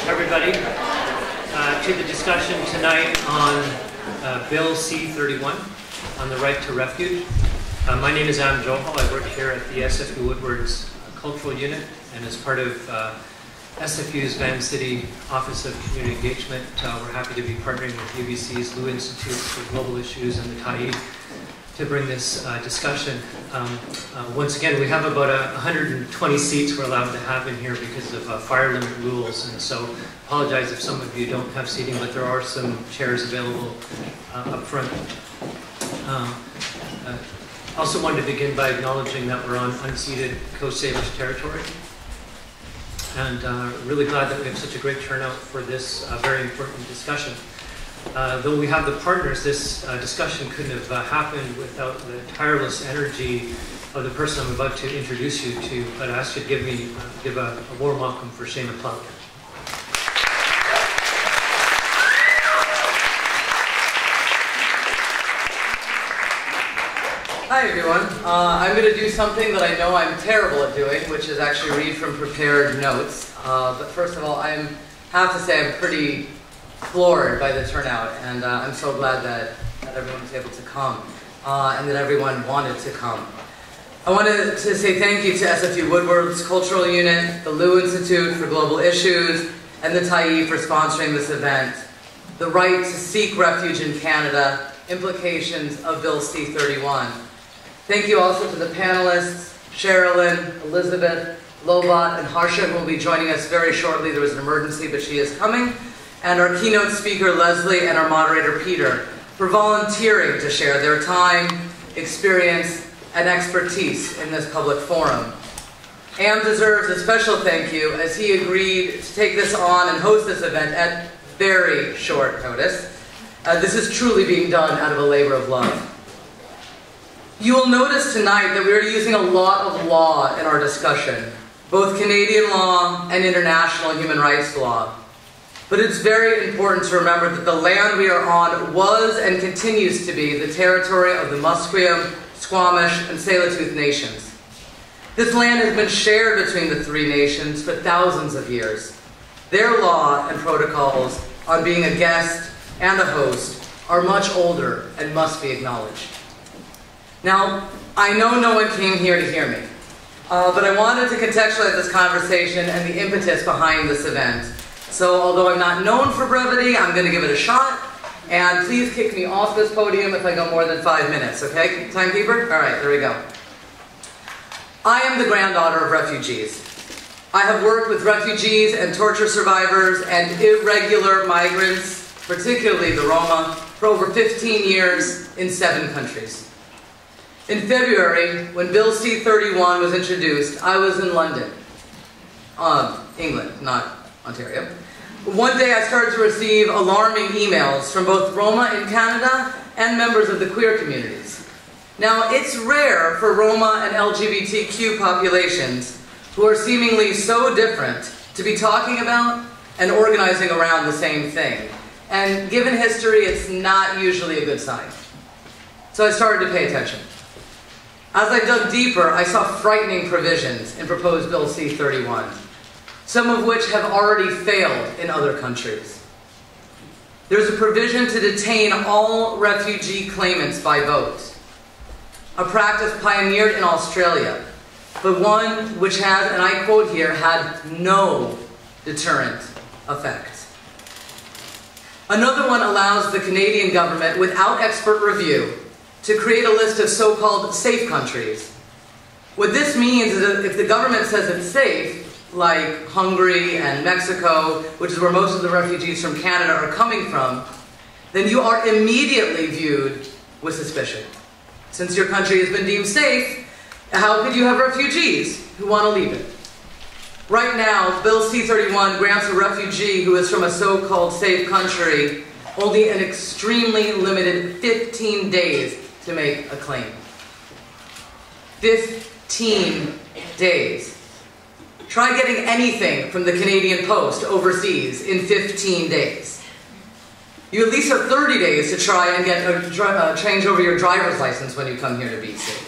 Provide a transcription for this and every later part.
everybody, to the discussion tonight on Bill C-31, on the right to refuge. My name is Am Johal. I work here at the SFU Woodwards Cultural Unit, and as part of SFU's Vancity Office of Community Engagement, we're happy to be partnering with UBC's Lew Institute for Global Issues and the Tyee to bring this discussion. Once again, we have about 120 seats we're allowed to have in here because of fire limit rules, and so apologize if some of you don't have seating, but there are some chairs available up front. Also wanted to begin by acknowledging that we're on unceded Coast Salish territory, and really glad that we have such a great turnout for this very important discussion. Though we have the partners, this discussion couldn't have happened without the tireless energy of the person I'm about to introduce you to, but I ask you to give a warm welcome for Shana Plowden. Hi everyone. I'm going to do something that I know I'm terrible at doing, which is actually read from prepared notes. But first of all, I have to say I'm pretty floored by the turnout, and I'm so glad that everyone was able to come, and that everyone wanted to come. I wanted to say thank you to SFU Woodwards Cultural Unit, the Lew Institute for Global Issues, and the Tyee for sponsoring this event. The right to seek refuge in Canada, implications of Bill C-31. Thank you also to the panelists, Sharalyn, Elizabeth, Lobat, and Harsha, who will be joining us very shortly. There was an emergency, but she is coming. And our keynote speaker, Lesley, and our moderator, Peter, for volunteering to share their time, experience, and expertise in this public forum. Am deserves a special thank you as he agreed to take this on and host this event at very short notice. This is truly being done out of a labor of love. You will notice tonight that we are using a lot of law in our discussion, both Canadian law and international human rights law. But it's very important to remember that the land we are on was and continues to be the territory of the Musqueam, Squamish, and Tsleil-Waututh nations. This land has been shared between the three nations for thousands of years. Their law and protocols on being a guest and a host are much older and must be acknowledged. Now, I know no one came here to hear me, but I wanted to contextualize this conversation and the impetus behind this event. So, although I'm not known for brevity, I'm going to give it a shot, and please kick me off this podium if I go more than 5 minutes, okay? Timekeeper? All right, there we go. I am the granddaughter of refugees. I have worked with refugees and torture survivors and irregular migrants, particularly the Roma, for over 15 years in 7 countries. In February, when Bill C-31 was introduced, I was in London, England, not Ontario. One day I started to receive alarming emails from both Roma in Canada and members of the queer communities. Now, it's rare for Roma and LGBTQ populations, who are seemingly so different, to be talking about and organizing around the same thing. And given history, it's not usually a good sign. So I started to pay attention. As I dug deeper, I saw frightening provisions in proposed Bill C-31. Some of which have already failed in other countries. There's a provision to detain all refugee claimants by vote, a practice pioneered in Australia, but one which has, and I quote here, had no deterrent effect. Another one allows the Canadian government, without expert review, to create a list of so-called safe countries. What this means is that if the government says it's safe, like Hungary and Mexico, which is where most of the refugees from Canada are coming from, then you are immediately viewed with suspicion. Since your country has been deemed safe, how could you have refugees who want to leave it? Right now, Bill C-31 grants a refugee who is from a so-called safe country only an extremely limited 15 days to make a claim. 15 days. Try getting anything from the Canadian Post overseas in 15 days. You at least have 30 days to try and get change over your driver's license when you come here to BC.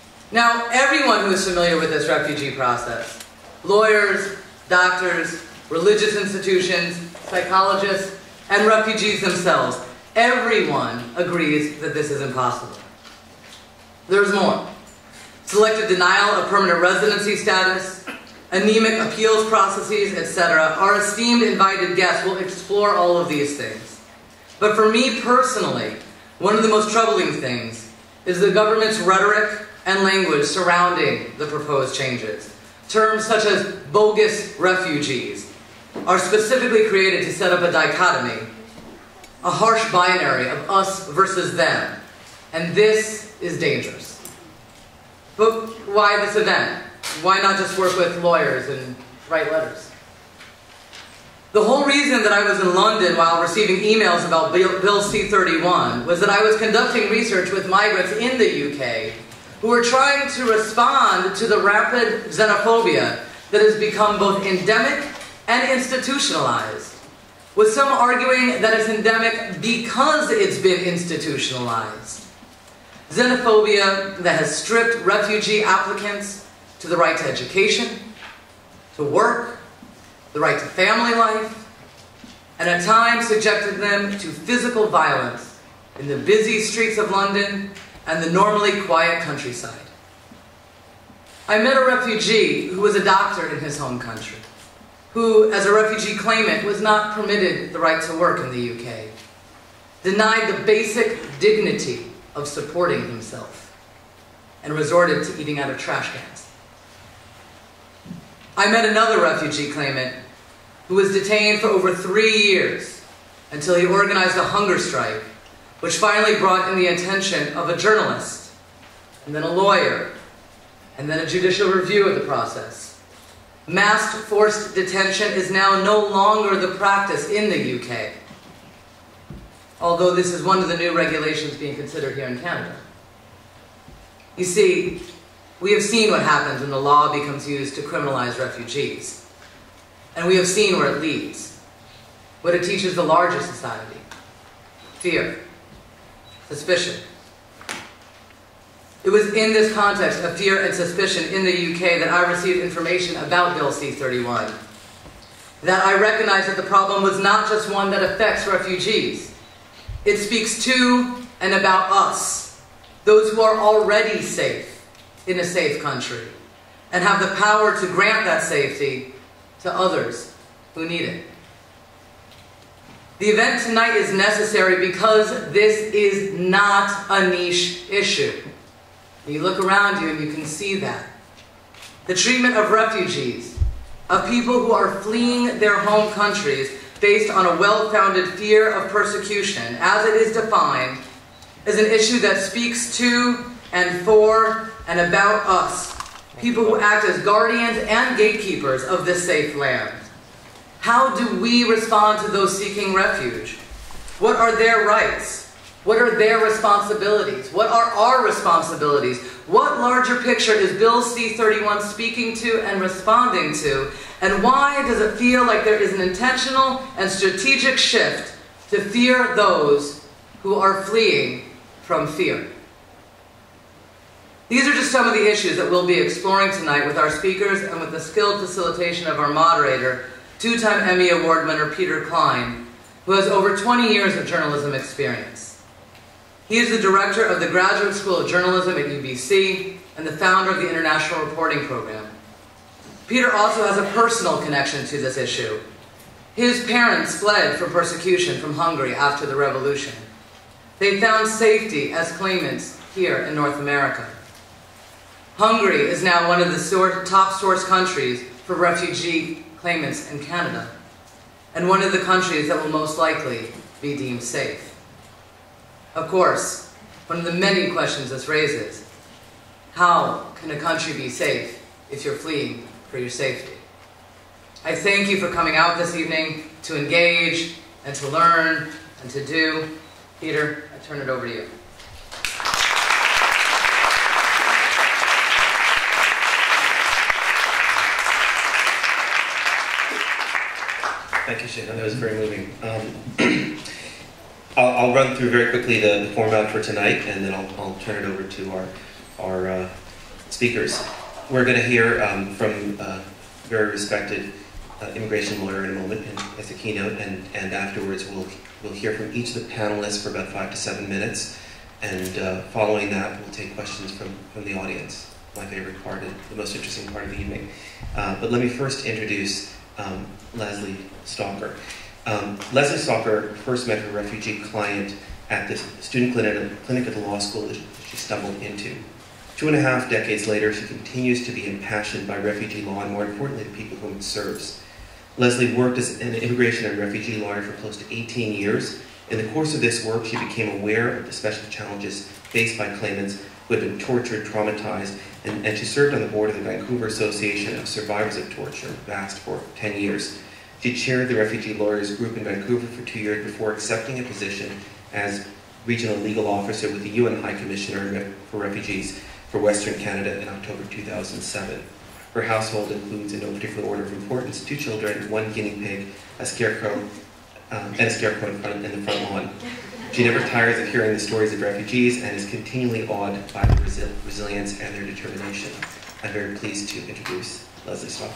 Now, everyone who is familiar with this refugee process, lawyers, doctors, religious institutions, psychologists, and refugees themselves. Everyone agrees that this is impossible. There's more. Selective denial of permanent residency status, anemic appeals processes, etc. Our esteemed invited guests will explore all of these things. But for me personally, one of the most troubling things is the government's rhetoric and language surrounding the proposed changes. Terms such as bogus refugees are specifically created to set up a dichotomy, a harsh binary of us versus them, and this is dangerous. But why this event? Why not just work with lawyers and write letters? The whole reason that I was in London while receiving emails about Bill C-31 was that I was conducting research with migrants in the UK who were trying to respond to the rapid xenophobia that has become both endemic and institutionalized, with some arguing that it's endemic because it's been institutionalized. Xenophobia that has stripped refugee applicants to the right to education, to work, the right to family life, and at times subjected them to physical violence in the busy streets of London and the normally quiet countryside. I met a refugee who was a doctor in his home country, who, as a refugee claimant, was not permitted the right to work in the UK, denied the basic dignity of supporting himself, and resorted to eating out of trash cans. I met another refugee claimant who was detained for over 3 years until he organized a hunger strike, which finally brought in the attention of a journalist, and then a lawyer, and then a judicial review of the process. Mass forced detention is now no longer the practice in the UK, although this is one of the new regulations being considered here in Canada. You see, we have seen what happens when the law becomes used to criminalize refugees. And we have seen where it leads, what it teaches the larger society: fear, suspicion. It was in this context of fear and suspicion in the UK that I received information about Bill C-31, that I recognized that the problem was not just one that affects refugees. It speaks to and about us, those who are already safe in a safe country, and have the power to grant that safety to others who need it. The event tonight is necessary because this is not a niche issue. You look around you and you can see that. The treatment of refugees, of people who are fleeing their home countries based on a well-founded fear of persecution, as it is defined, is an issue that speaks to and for and about us, people who act as guardians and gatekeepers of this safe land. How do we respond to those seeking refuge? What are their rights? What are their responsibilities? What are our responsibilities? What larger picture is Bill C-31 speaking to and responding to? And why does it feel like there is an intentional and strategic shift to fear those who are fleeing from fear? These are just some of the issues that we'll be exploring tonight with our speakers and with the skilled facilitation of our moderator, two-time Emmy Award winner Peter Klein, who has over 20 years of journalism experience. He is the director of the Graduate School of Journalism at UBC and the founder of the International Reporting Program. Peter also has a personal connection to this issue. His parents fled from persecution from Hungary after the revolution. They found safety as claimants here in North America. Hungary is now one of the top source countries for refugee claimants in Canada, and one of the countries that will most likely be deemed safe. Of course, one of the many questions this raises: how can a country be safe if you're fleeing for your safety? I thank you for coming out this evening to engage and to learn and to do. Peter, I turn it over to you. Thank you, Shana. That was very moving. I'll run through very quickly the format for tonight, and then I'll turn it over to our speakers. We're going to hear from very respected immigration lawyer in a moment as a keynote, and afterwards we'll hear from each of the panelists for about 5 to 7 minutes, and following that we'll take questions from the audience. My favorite part and the most interesting part of the evening. But let me first introduce Lesley Stalker. Lesley Stalker first met her refugee client at the student clinic at the law school that she stumbled into. 2.5 decades later, she continues to be impassioned by refugee law and, more importantly, the people whom it serves. Lesley worked as an immigration and refugee lawyer for close to 18 years. In the course of this work, she became aware of the special challenges faced by claimants who had been tortured, traumatized, and she served on the board of the Vancouver Association of Survivors of Torture, VAST, for 10 years. She chaired the refugee lawyers group in Vancouver for 2 years before accepting a position as regional legal officer with the UN High Commissioner for Refugees for Western Canada in October 2007. Her household includes, in no particular order of importance, 2 children, 1 guinea pig, a scarecrow, and a scarecrow in the front lawn. She never tires of hearing the stories of refugees and is continually awed by their resilience and their determination. I'm very pleased to introduce Lesley Stalker.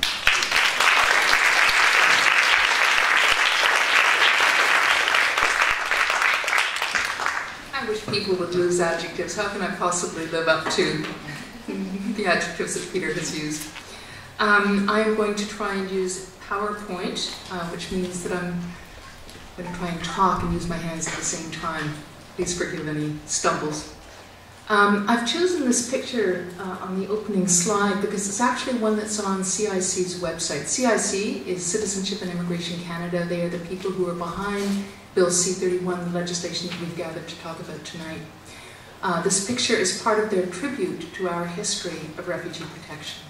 I wish people would lose adjectives. How can I possibly live up to the adjectives that Peter has used? I am going to try and use PowerPoint, which means that I'm going to try and talk and use my hands at the same time. Please forgive any stumbles. I've chosen this picture on the opening slide because it's actually one that's on CIC's website. CIC is Citizenship and Immigration Canada. They are the people who are behind Bill C-31, the legislation that we've gathered to talk about tonight. This picture is part of their tribute to our history of refugee protection.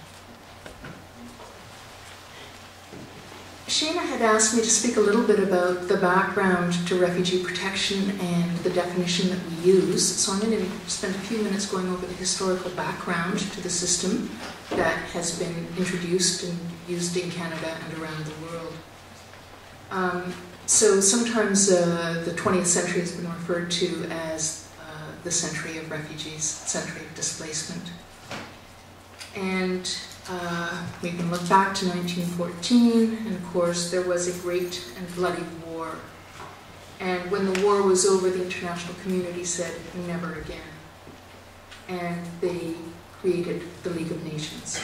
Shana had asked me to speak a little bit about the background to refugee protection and the definition that we use. So I'm going to spend a few minutes going over the historical background to the system that has been introduced and used in Canada and around the world. So sometimes the 20th century has been referred to as the century of refugees, century of displacement. And we can look back to 1914, and of course there was a great and bloody war. And when the war was over, the international community said, never again. And they created the League of Nations.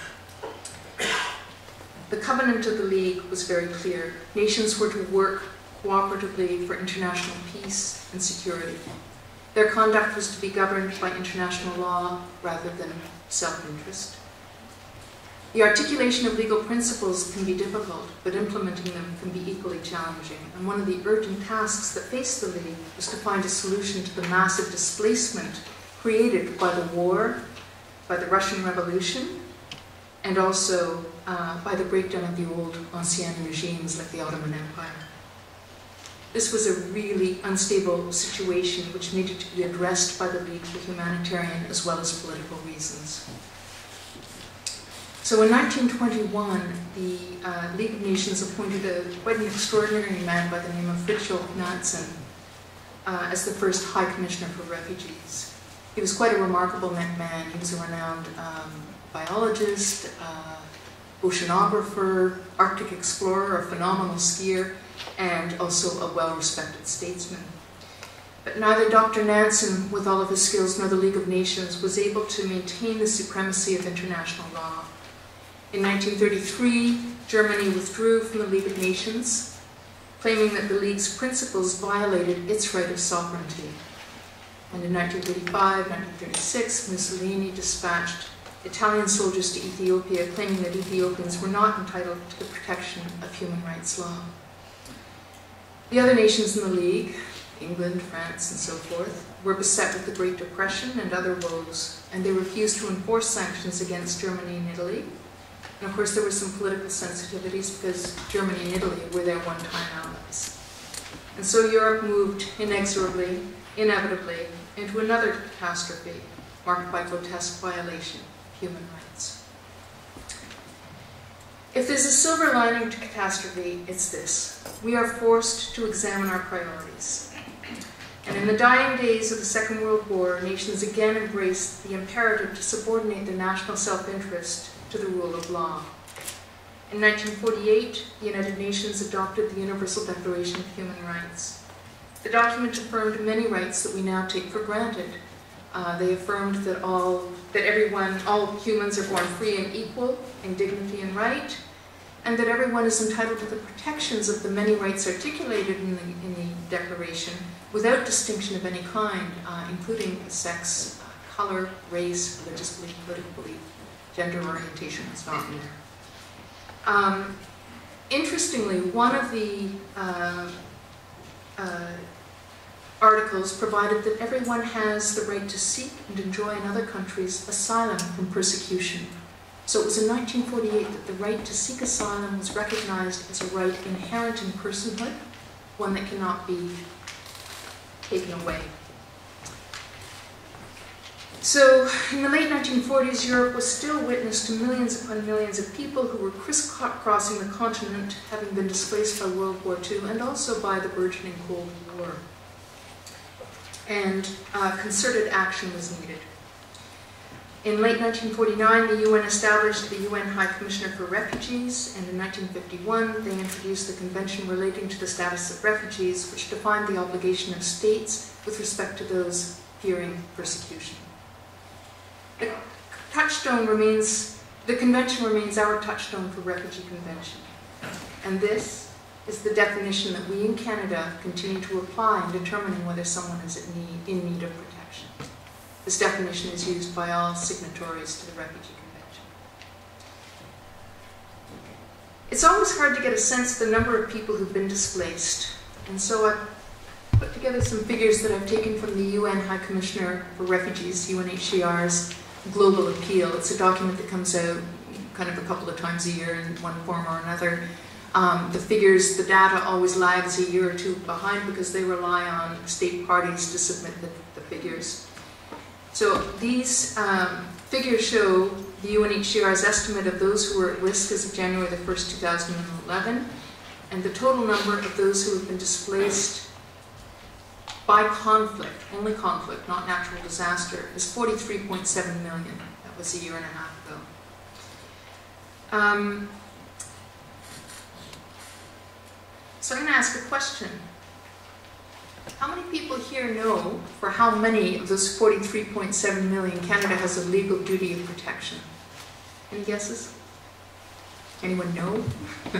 The covenant of the League was very clear. Nations were to work cooperatively for international peace and security. Their conduct was to be governed by international law rather than self-interest. The articulation of legal principles can be difficult, but implementing them can be equally challenging. And one of the urgent tasks that faced the League was to find a solution to the massive displacement created by the war, by the Russian Revolution, and also by the breakdown of the old ancien regimes like the Ottoman Empire. This was a really unstable situation which needed to be addressed by the League for humanitarian as well as political reasons. So in 1921, the League of Nations appointed quite an extraordinary man by the name of Fridtjof Nansen as the first High Commissioner for Refugees. He was quite a remarkable man. He was a renowned biologist, oceanographer, Arctic explorer, a phenomenal skier, and also a well-respected statesman. But neither Dr. Nansen, with all of his skills, nor the League of Nations was able to maintain the supremacy of international law. In 1933, Germany withdrew from the League of Nations, claiming that the League's principles violated its right of sovereignty. And in 1935, 1936, Mussolini dispatched Italian soldiers to Ethiopia, claiming that Ethiopians were not entitled to the protection of human rights law. The other nations in the League, England, France, and so forth, were beset with the Great Depression and other woes, and they refused to enforce sanctions against Germany and Italy. And of course there were some political sensitivities because Germany and Italy were their one-time allies. And so Europe moved inexorably, inevitably, into another catastrophe marked by grotesque violation of human rights. If there's a silver lining to catastrophe, it's this. We are forced to examine our priorities. And in the dying days of the Second World War, nations again embraced the imperative to subordinate their national self-interest to the rule of law. In 1948, the United Nations adopted the Universal Declaration of Human Rights. The document affirmed many rights that we now take for granted. They affirmed that all humans are born free and equal in dignity and right, and that everyone is entitled to the protections of the many rights articulated in the Declaration without distinction of any kind, including sex, color, race, religious belief, political belief. Gender orientation is not in there. Interestingly, one of the articles provided that everyone has the right to seek and enjoy in other countries asylum from persecution. So it was in 1948 that the right to seek asylum was recognized as a right inherent in personhood, one that cannot be taken away. So in the late 1940s, Europe was still witness to millions upon millions of people who were crisscrossing the continent, having been displaced by World War II and also by the burgeoning Cold War. And concerted action was needed. In late 1949, the UN established the UN High Commissioner for Refugees, and in 1951, they introduced the Convention relating to the status of refugees, which defined the obligation of states with respect to those fearing persecution. The Convention remains our touchstone for Refugee Convention. And this is the definition that we in Canada continue to apply in determining whether someone is in need of protection. This definition is used by all signatories to the Refugee Convention. It's always hard to get a sense of the number of people who've been displaced. And so I've put together some figures that I've taken from the UN High Commissioner for Refugees, UNHCR's Global Appeal. It's a document that comes out kind of a couple of times a year in one form or another. The figures, the data always lags a year or two behind because they rely on state parties to submit the figures. So these figures show the UNHCR's estimate of those who were at risk as of January the 1st, 2011, and the total number of those who have been displaced by conflict, only conflict, not natural disaster, is 43.7 million. That was a year and a half ago. So I'm going to ask a question. How many people here know for how many of those 43.7 million Canada has a legal duty of protection? Any guesses? Anyone know? It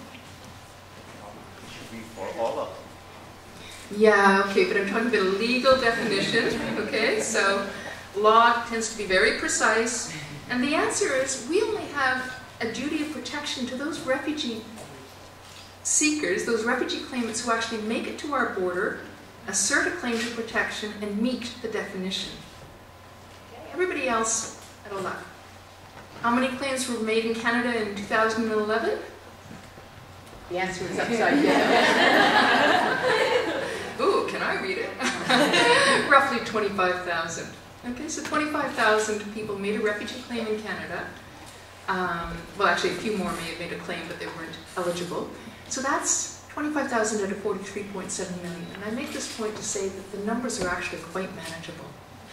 should be for all of them. Yeah, okay, but I'm talking about a legal definition, okay? So law tends to be very precise. And the answer is we only have a duty of protection to those refugee seekers, those refugee claimants who actually make it to our border, assert a claim to protection, and meet the definition. Everybody else, out of luck. How many claims were made in Canada in 2011? The answer is upside down. Ooh, can I read it? Roughly 25,000. Okay, so 25,000 people made a refugee claim in Canada. Well, actually, a few more may have made a claim, but they weren't eligible. So that's 25,000 out of 43.7 million. And I make this point to say that the numbers are actually quite manageable.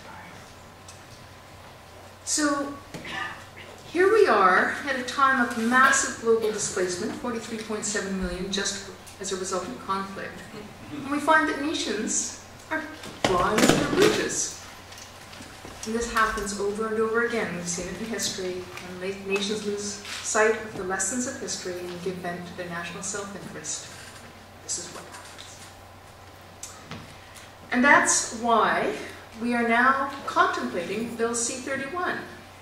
So here we are at a time of massive global displacement, 43.7 million, just as a result of conflict. And we find that nations are flying in their bridges. And this happens over and over again. We've seen it in history. When nations lose sight of the lessons of history and give vent to their national self-interest, this is what happens. And that's why we are now contemplating Bill C-31.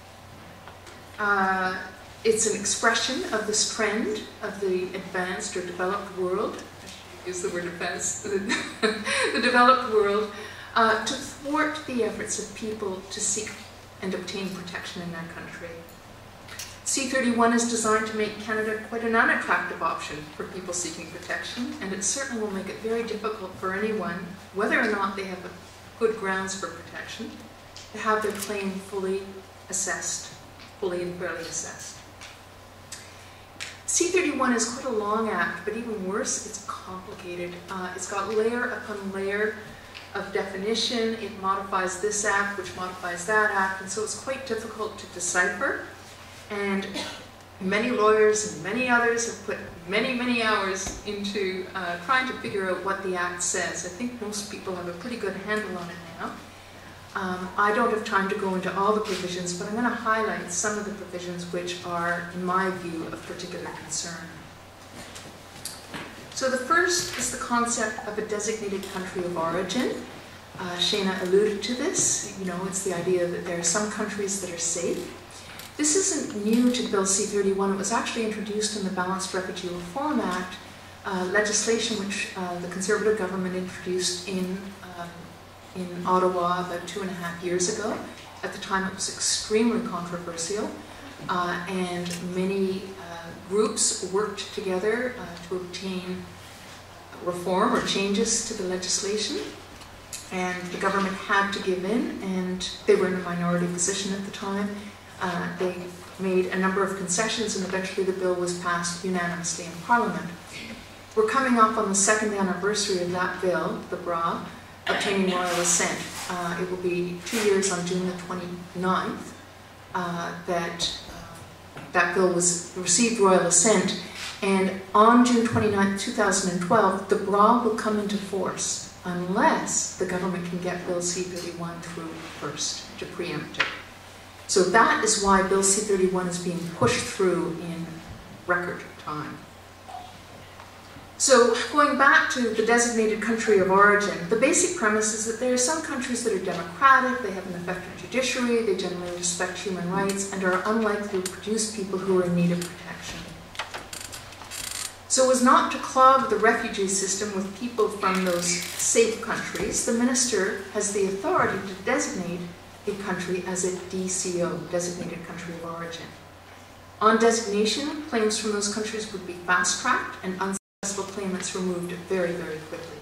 It's an expression of this trend of the advanced or developed world. I should use the word advanced. The developed world. To thwart the efforts of people to seek and obtain protection in their country. C-31 is designed to make Canada quite an unattractive option for people seeking protection, and it certainly will make it very difficult for anyone, whether or not they have good grounds for protection, to have their claim fully assessed, fully and fairly assessed. C-31 is quite a long act, but even worse, it's complicated. It's got layer upon layer of definition. It modifies this act, which modifies that act, and so it's quite difficult to decipher. And Many lawyers and many others have put many, many hours into trying to figure out what the Act says. I think most people have a pretty good handle on it now. I don't have time to go into all the provisions, but I'm going to highlight some of the provisions which are, in my view, of particular concern. So the first is the concept of a designated country of origin. Shana alluded to this. You know, it's the idea that there are some countries that are safe. This isn't new to Bill C-31. It was actually introduced in the Balanced Refugee Reform Act, legislation which the Conservative government introduced in Ottawa about 2.5 years ago. At the time, it was extremely controversial, and many groups worked together to obtain reform or changes to the legislation. And the government had to give in, and they were in a minority position at the time. They made a number of concessions, and eventually the bill was passed unanimously in Parliament. We're coming up on the 2nd anniversary of that bill, the BRA, obtaining royal assent. It will be 2 years on June the 29th that bill received royal assent. And on June 29th, 2012, the BRA will come into force unless the government can get Bill C-31 through first to preempt it. So that is why Bill C-31 is being pushed through in record time. So going back to the designated country of origin, the basic premise is that there are some countries that are democratic, they have an effective judiciary, they generally respect human rights, and are unlikely to produce people who are in need of protection. So as not to clog the refugee system with people from those safe countries, the minister has the authority to designate a country as a DCO, designated country of origin. On designation, claims from those countries would be fast-tracked and unsuccessful claimants removed very, very quickly.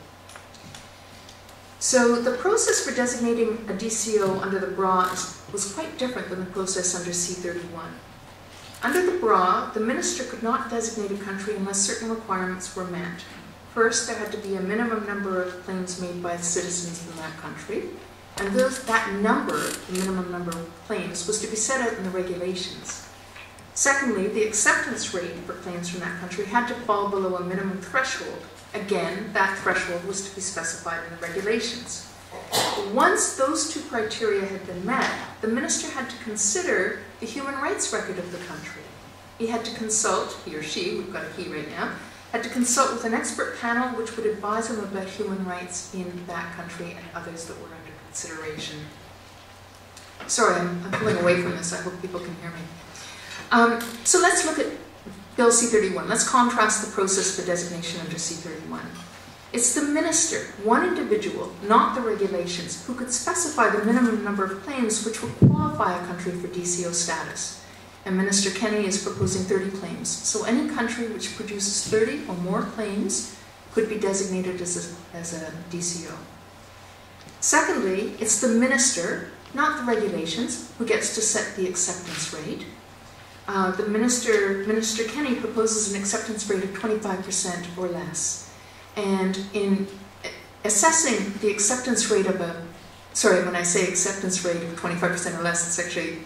So the process for designating a DCO under the BRA was quite different than the process under C-31. Under the BRA, the minister could not designate a country unless certain requirements were met. First, there had to be a minimum number of claims made by citizens in that country, and that number, the minimum number of claims, was to be set out in the regulations. Secondly, the acceptance rate for claims from that country had to fall below a minimum threshold. Again, that threshold was to be specified in the regulations. Once those two criteria had been met, the minister had to consider the human rights record of the country. He had to consult, he or she, we've got a he right now, had to consult with an expert panel which would advise him about human rights in that country and others that were under consideration. Sorry, I'm pulling away from this. I hope people can hear me. So let's look at Bill C-31. Let's contrast the process for designation under C-31. It's the minister, one individual, not the regulations, who could specify the minimum number of claims which would qualify a country for DCO status. And Minister Kenny is proposing 30 claims. So any country which produces 30 or more claims could be designated as a DCO. Secondly, it's the minister, not the regulations, who gets to set the acceptance rate. Minister Kenny proposes an acceptance rate of 25% or less. And in assessing the acceptance rate of when I say acceptance rate of 25% or less, it's actually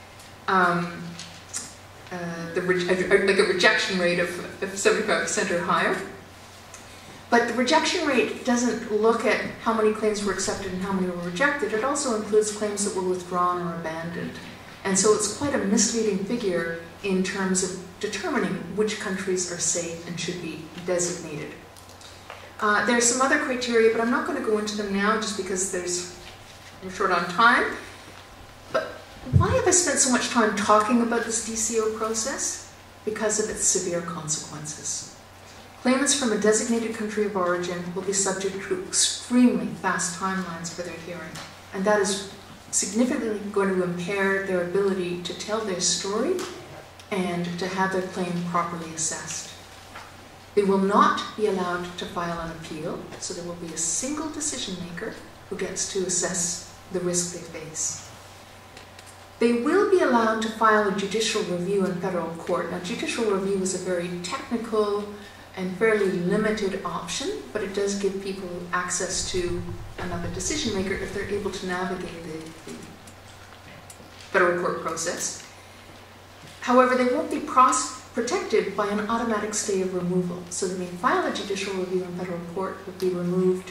like a rejection rate of 75% or higher. But the rejection rate doesn't look at how many claims were accepted and how many were rejected. It also includes claims that were withdrawn or abandoned. And so it's quite a misleading figure in terms of determining which countries are safe and should be designated. There are some other criteria, but I'm not going to go into them now just because we're short on time. But why have I spent so much time talking about this DCO process? Because of its severe consequences. Claimants from a designated country of origin will be subject to extremely fast timelines for their hearing, and that is significantly going to impair their ability to tell their story and to have their claim properly assessed. They will not be allowed to file an appeal, so there will be a single decision maker who gets to assess the risk they face. They will be allowed to file a judicial review in federal court. Now, judicial review is a very technical and fairly limited option, but it does give people access to another decision maker if they're able to navigate the federal court process. However, they won't be protected by an automatic stay of removal. So they may file a judicial review in federal court, but be removed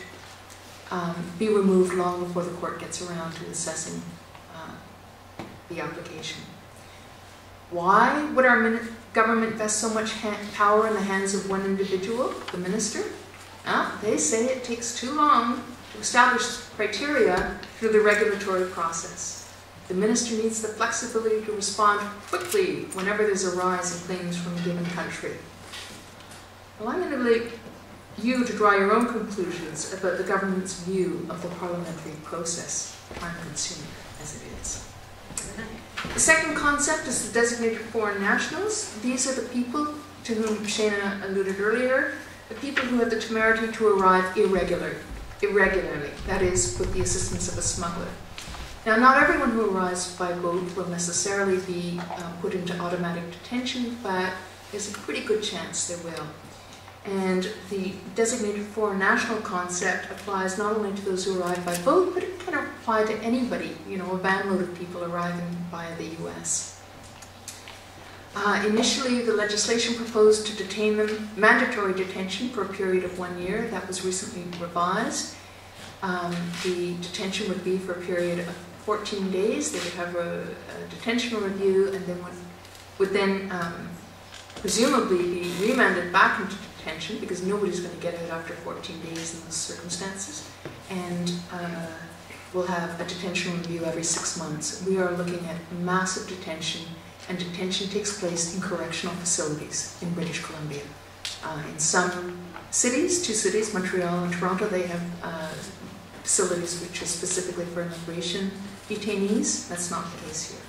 long before the court gets around to assessing the application. Why would our government vest so much power in the hands of one individual, the minister? They say it takes too long to establish criteria through the regulatory process. The minister needs the flexibility to respond quickly whenever there's a rise in claims from a given country. Well, I'm going to leave you to draw your own conclusions about the government's view of the parliamentary process, time-consuming as it is. The second concept is the designated foreign nationals. These are the people to whom Shana alluded earlier, the people who have the temerity to arrive irregularly, that is, with the assistance of a smuggler. Now, not everyone who arrives by boat will necessarily be put into automatic detention, but there's a pretty good chance they will. And the designated foreign national concept applies not only to those who arrive by boat, but it can apply to anybody, a van load of people arriving via the US. Initially, the legislation proposed to detain them, mandatory detention for a period of 1 year. That was recently revised. The detention would be for a period of 14 days. They would have a detention review and then would then presumably be remanded back into detention, because nobody's going to get out after 14 days in those circumstances. And we'll have a detention review every 6 months. We are looking at massive detention, and detention takes place in correctional facilities in British Columbia. In some cities, 2 cities, Montreal and Toronto, they have facilities which are specifically for immigration detainees. That's not the case here.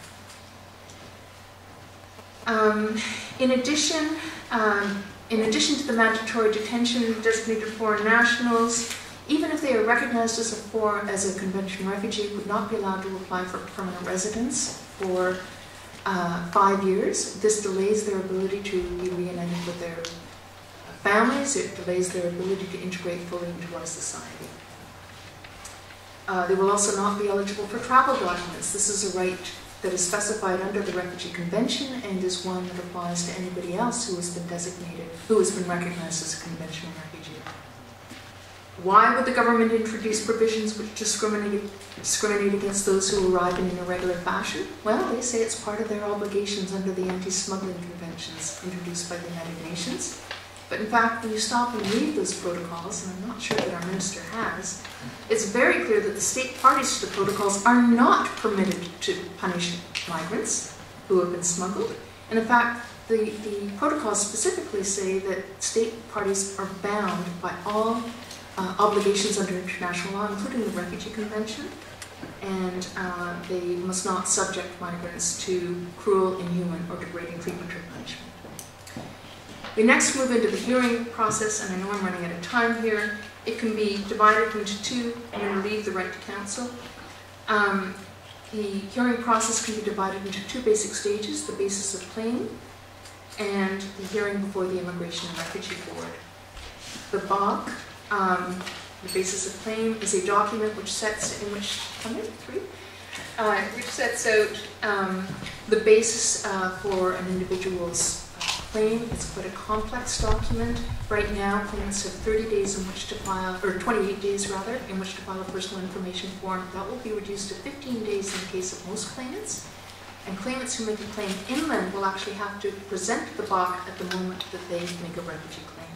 In addition to the mandatory detention, designated foreign nationals, even if they are recognized as a convention refugee, would not be allowed to apply for permanent residence for 5 years. This delays their ability to be reunited with their families. It delays their ability to integrate fully into our society. They will also not be eligible for travel documents. This is a right that is specified under the Refugee Convention and is one that applies to anybody else who has been designated, who has been recognized as a conventional refugee. Why would the government introduce provisions which discriminate against those who arrive in an irregular fashion? Well, they say it's part of their obligations under the anti-smuggling conventions introduced by the United Nations. But in fact, when you stop and read those protocols, and I'm not sure that our minister has, it's very clear that the state parties to the protocols are not permitted to punish migrants who have been smuggled. And in fact, the protocols specifically say that state parties are bound by all obligations under international law, including the Refugee Convention, and they must not subject migrants to cruel, inhuman, or degrading treatment or punishment. We next move into the hearing process, and I know I'm running out of time here. It can be divided into 2. I'm going to leave the right to counsel. The hearing process can be divided into 2 basic stages: the basis of claim and the hearing before the Immigration and Refugee Board. The BOC, the basis of claim, is a document which sets out the basis for an individual's claim. It's quite a complex document. Right now, claimants have 30 days in which to file, or 28 days rather, in which to file a personal information form. That will be reduced to 15 days in the case of most claimants. And claimants who make a claim inland will actually have to present the BOC at the moment that they make a refugee claim.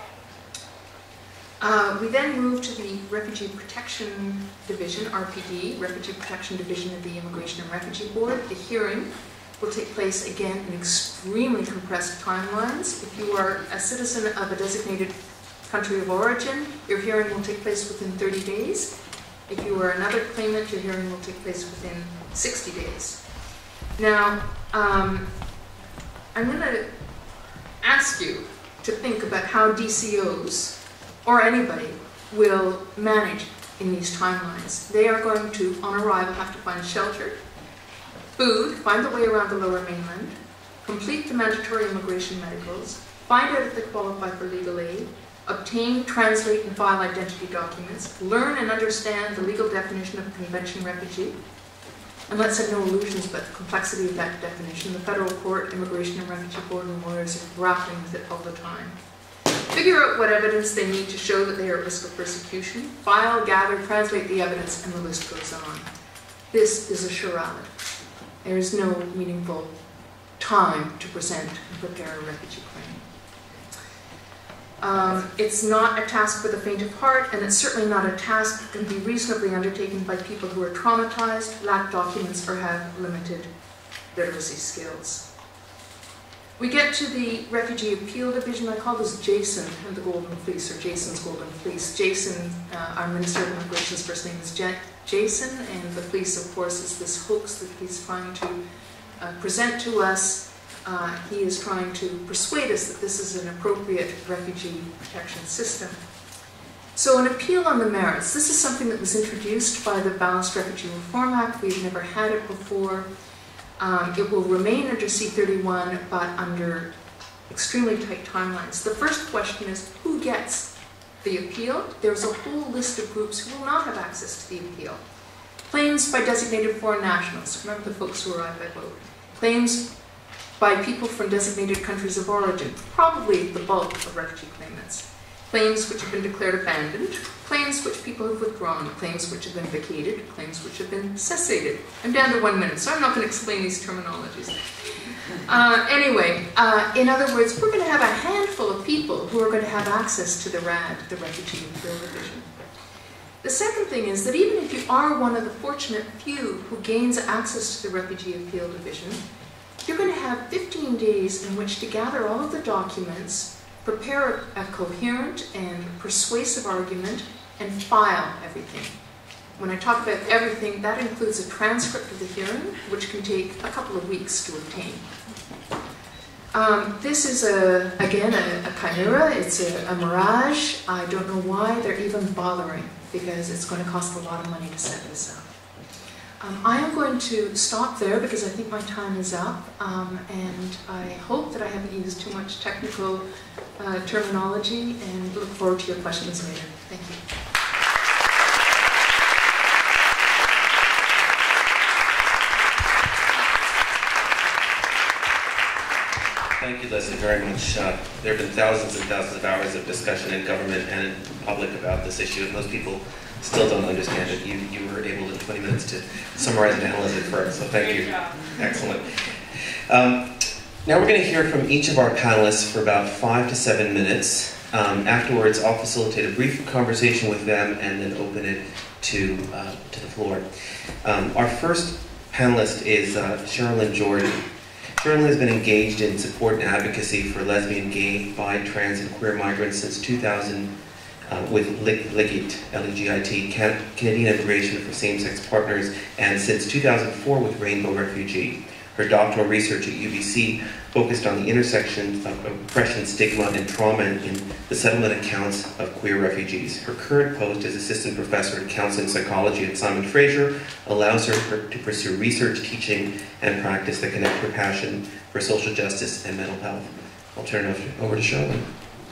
We then move to the Refugee Protection Division, RPD, Refugee Protection Division of the Immigration and Refugee Board. The hearing will take place again in extremely compressed timelines. If you are a citizen of a designated country of origin, your hearing will take place within 30 days. If you are another claimant, your hearing will take place within 60 days. Now, I'm going to ask you to think about how DCOs, or anybody, will manage in these timelines. They are going to, on arrival, have to find shelter, food, find the way around the Lower Mainland, complete the mandatory immigration medicals, find out if they qualify for legal aid, obtain, translate, and file identity documents, learn and understand the legal definition of a convention refugee, And let's have no illusions about the complexity of that definition. The federal court, immigration and refugee board, and lawyers are grappling with it all the time. Figure out what evidence they need to show that they are at risk of persecution. File, gather, translate the evidence, and the list goes on. This is a charade. There is no meaningful time to present and prepare a refugee claim. It's not a task for the faint of heart, and it's certainly not a task that can be reasonably undertaken by people who are traumatized, lack documents, or have limited literacy skills. We get to the Refugee Appeal Division. I call this Jason and the Golden Fleece, or Jason's Golden Fleece. Jason, our Minister of Immigration's first name is Jason, and the fleece, of course, is this hoax that he's trying to present to us. He is trying to persuade us that this is an appropriate refugee protection system. So an appeal on the merits. This is something that was introduced by the Balanced Refugee Reform Act. We've never had it before. It will remain under C-31, but under extremely tight timelines. The first question is, who gets the appeal? There's a whole list of groups who will not have access to the appeal. Claims by designated foreign nationals. Remember the folks who arrived by boat. Claims by people from designated countries of origin, probably the bulk of refugee claimants. Claims which have been declared abandoned, claims which people have withdrawn, claims which have been vacated, claims which have been cessated. I'm down to 1 minute, so I'm not going to explain these terminologies. Anyway, in other words, we're going to have a handful of people who are going to have access to the RAD, the Refugee Appeal Division. The second thing is that even if you are one of the fortunate few who gains access to the Refugee Appeal Division, you're going to have 15 days in which to gather all of the documents, prepare a coherent and persuasive argument, and file everything. When I talk about everything, that includes a transcript of the hearing, which can take a couple of weeks to obtain. This is, again, a chimera. It's a mirage. I don't know why they're even bothering, because it's going to cost a lot of money to set this up. I am going to stop there because I think my time is up, and I hope that I haven't used too much technical terminology, and look forward to your questions later. Thank you. Thank you, Lesley, very much. There have been thousands and thousands of hours of discussion in government and in public about this issue, and most people still don't understand it. You were able in 20 minutes to summarize and analyze it for us, so thank you. Excellent. Now we're going to hear from each of our panelists for about 5 to 7 minutes. Afterwards, I'll facilitate a brief conversation with them and then open it to the floor. Our first panelist is Sharalyn Jordan. Sharalyn has been engaged in support and advocacy for lesbian, gay, bi, trans, and queer migrants since 2000 with LIGIT, L-E-G-I-T, Canadian Immigration for Same-Sex Partners, and since 2004 with Rainbow Refugee. Her doctoral research at UBC focused on the intersection of oppression, stigma, and trauma in the settlement accounts of queer refugees. Her current post as assistant professor in counseling psychology at Simon Fraser allows her to pursue research, teaching, and practice that connect her passion for social justice and mental health. I'll turn it over to Sharalyn.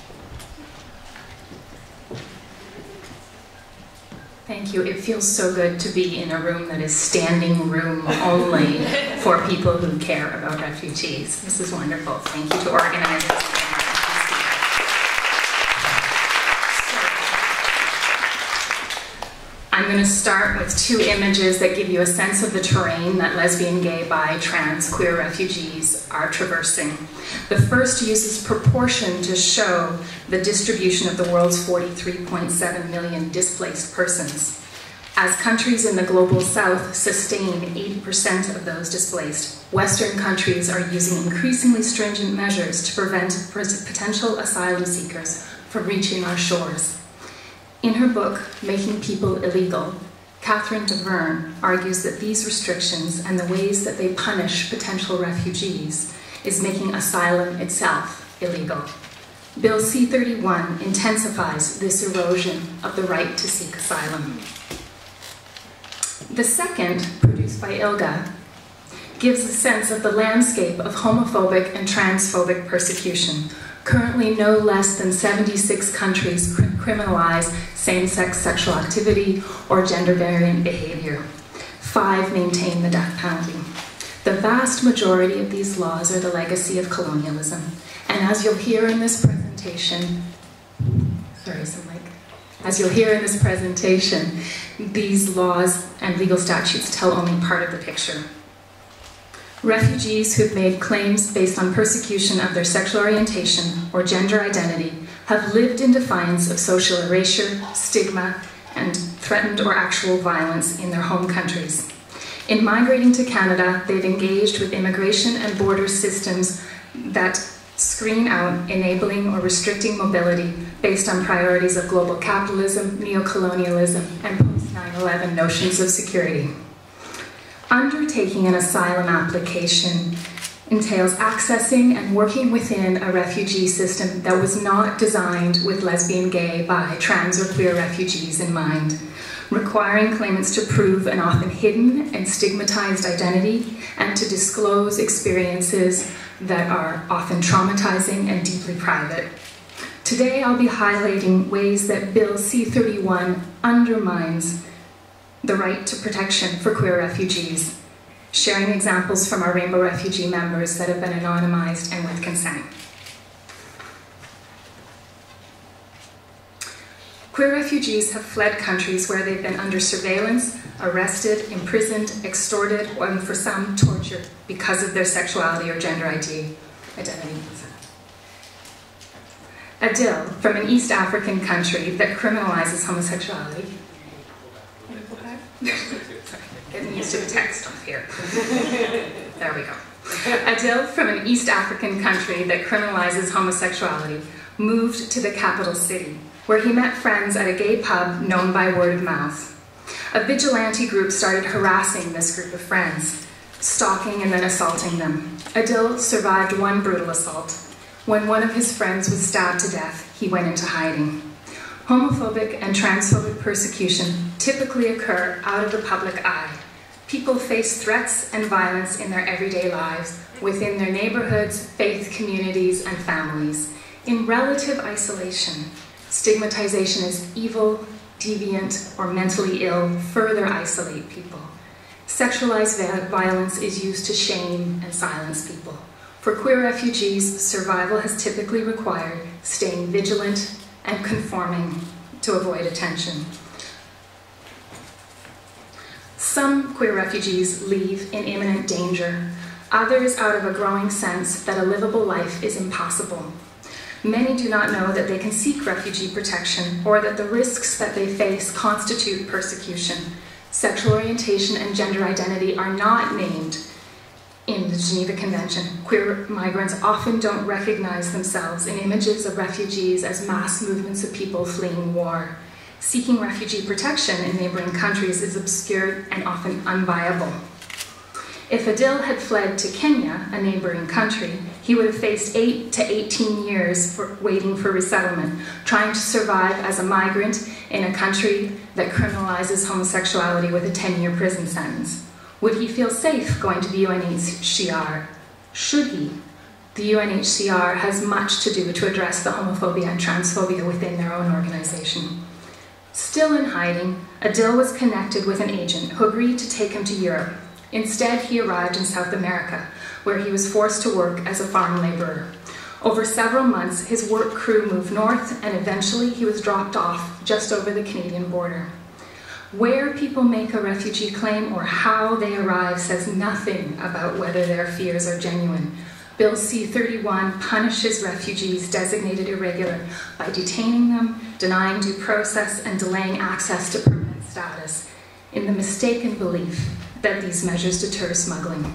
Thank you. It feels so good to be in a room that is standing room only for people who care about refugees. This is wonderful. Thank you to organizers. I'm going to start with 2 images that give you a sense of the terrain that lesbian, gay, bi, trans, queer refugees are traversing. The first uses proportion to show the distribution of the world's 43.7 million displaced persons. As countries in the global south sustain 80% of those displaced, Western countries are using increasingly stringent measures to prevent potential asylum seekers from reaching our shores. In her book, Making People Illegal, Catherine DeVerne argues that these restrictions and the ways that they punish potential refugees is making asylum itself illegal. Bill C-31 intensifies this erosion of the right to seek asylum. The second, produced by Ilga, gives a sense of the landscape of homophobic and transphobic persecution. Currently, no less than 76 countries criminalize same-sex sexual activity or gender-variant behavior. 5 maintain the death penalty. The vast majority of these laws are the legacy of colonialism. And as you'll hear in this presentation, these laws and legal statutes tell only part of the picture. Refugees who've made claims based on persecution of their sexual orientation or gender identity have lived in defiance of social erasure, stigma, and threatened or actual violence in their home countries. In migrating to Canada, they've engaged with immigration and border systems that screen out enabling or restricting mobility based on priorities of global capitalism, neocolonialism, and post-9/11 notions of security. Undertaking an asylum application entails accessing and working within a refugee system that was not designed with lesbian, gay, bi, trans, or queer refugees in mind, requiring claimants to prove an often hidden and stigmatized identity and to disclose experiences that are often traumatizing and deeply private. Today I'll be highlighting ways that Bill C-31 undermines the right to protection for queer refugees, sharing examples from our Rainbow Refugee members that have been anonymized and with consent. Queer refugees have fled countries where they've been under surveillance, arrested, imprisoned, extorted, and for some, tortured because of their sexuality or gender identity. Adil, from an East African country that criminalizes homosexuality. Getting used to the text off here. There we go. Adil, from an East African country that criminalizes homosexuality, moved to the capital city, where he met friends at a gay pub known by word of mouth. A vigilante group started harassing this group of friends, stalking and then assaulting them. Adil survived one brutal assault. When one of his friends was stabbed to death, he went into hiding. Homophobic and transphobic persecution typically occur out of the public eye. People face threats and violence in their everyday lives, within their neighborhoods, faith communities, and families. In relative isolation, stigmatization as evil, deviant, or mentally ill further isolate people. Sexualized violence is used to shame and silence people. For queer refugees, survival has typically required staying vigilant and conforming to avoid attention. Some queer refugees leave in imminent danger, others out of a growing sense that a livable life is impossible. Many do not know that they can seek refugee protection or that the risks that they face constitute persecution. Sexual orientation and gender identity are not named in the Geneva Convention. Queer migrants often don't recognize themselves in images of refugees as mass movements of people fleeing war. Seeking refugee protection in neighboring countries is obscure and often unviable. If Adil had fled to Kenya, a neighboring country, he would have faced 8 to 18 years for waiting for resettlement, trying to survive as a migrant in a country that criminalizes homosexuality with a 10-year prison sentence. Would he feel safe going to the UNHCR? Should he? The UNHCR has much to do to address the homophobia and transphobia within their own organization. Still in hiding, Adil was connected with an agent who agreed to take him to Europe. Instead, he arrived in South America, where he was forced to work as a farm laborer. Over several months, his work crew moved north, and eventually he was dropped off just over the Canadian border. Where people make a refugee claim or how they arrive says nothing about whether their fears are genuine. Bill C-31 punishes refugees designated irregular by detaining them, denying due process, and delaying access to permanent status, in the mistaken belief that these measures deter smuggling.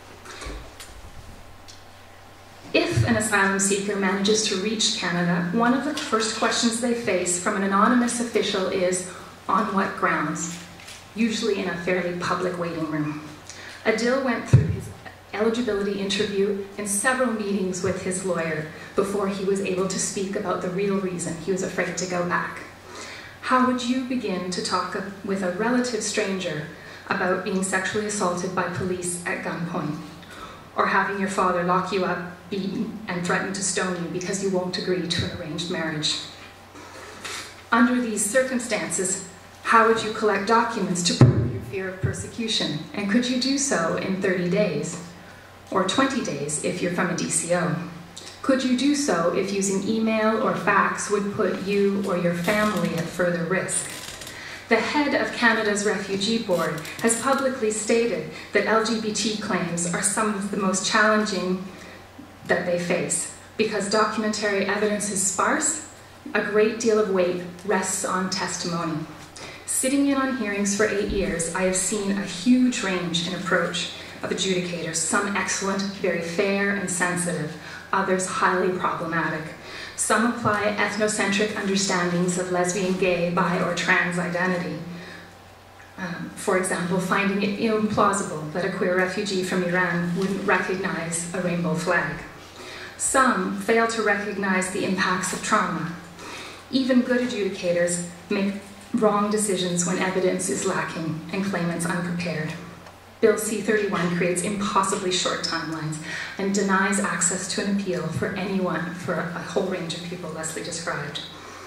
If an asylum seeker manages to reach Canada, one of the first questions they face from an anonymous official is, on what grounds? Usually in a fairly public waiting room. Adil went through his eligibility interview and several meetings with his lawyer before he was able to speak about the real reason he was afraid to go back. How would you begin to talk with a relative stranger about being sexually assaulted by police at gunpoint, or having your father lock you up, beaten, and threaten to stone you because you won't agree to an arranged marriage? Under these circumstances, how would you collect documents to prove your fear of persecution? And could you do so in 30 days? Or 20 days if you're from a DCO? Could you do so if using email or fax would put you or your family at further risk? The head of Canada's Refugee Board has publicly stated that LGBT claims are some of the most challenging that they face. Because documentary evidence is sparse, a great deal of weight rests on testimony. Sitting in on hearings for 8 years, I have seen a huge range in approach of adjudicators, some excellent, very fair and sensitive, others highly problematic. Some apply ethnocentric understandings of lesbian, gay, bi, or trans identity. For example, finding it implausible that a queer refugee from Iran wouldn't recognize a rainbow flag. Some fail to recognize the impacts of trauma. Even good adjudicators make wrong decisions when evidence is lacking and claimants unprepared. Bill C-31 creates impossibly short timelines and denies access to an appeal for anyone, for a whole range of people Lesley described.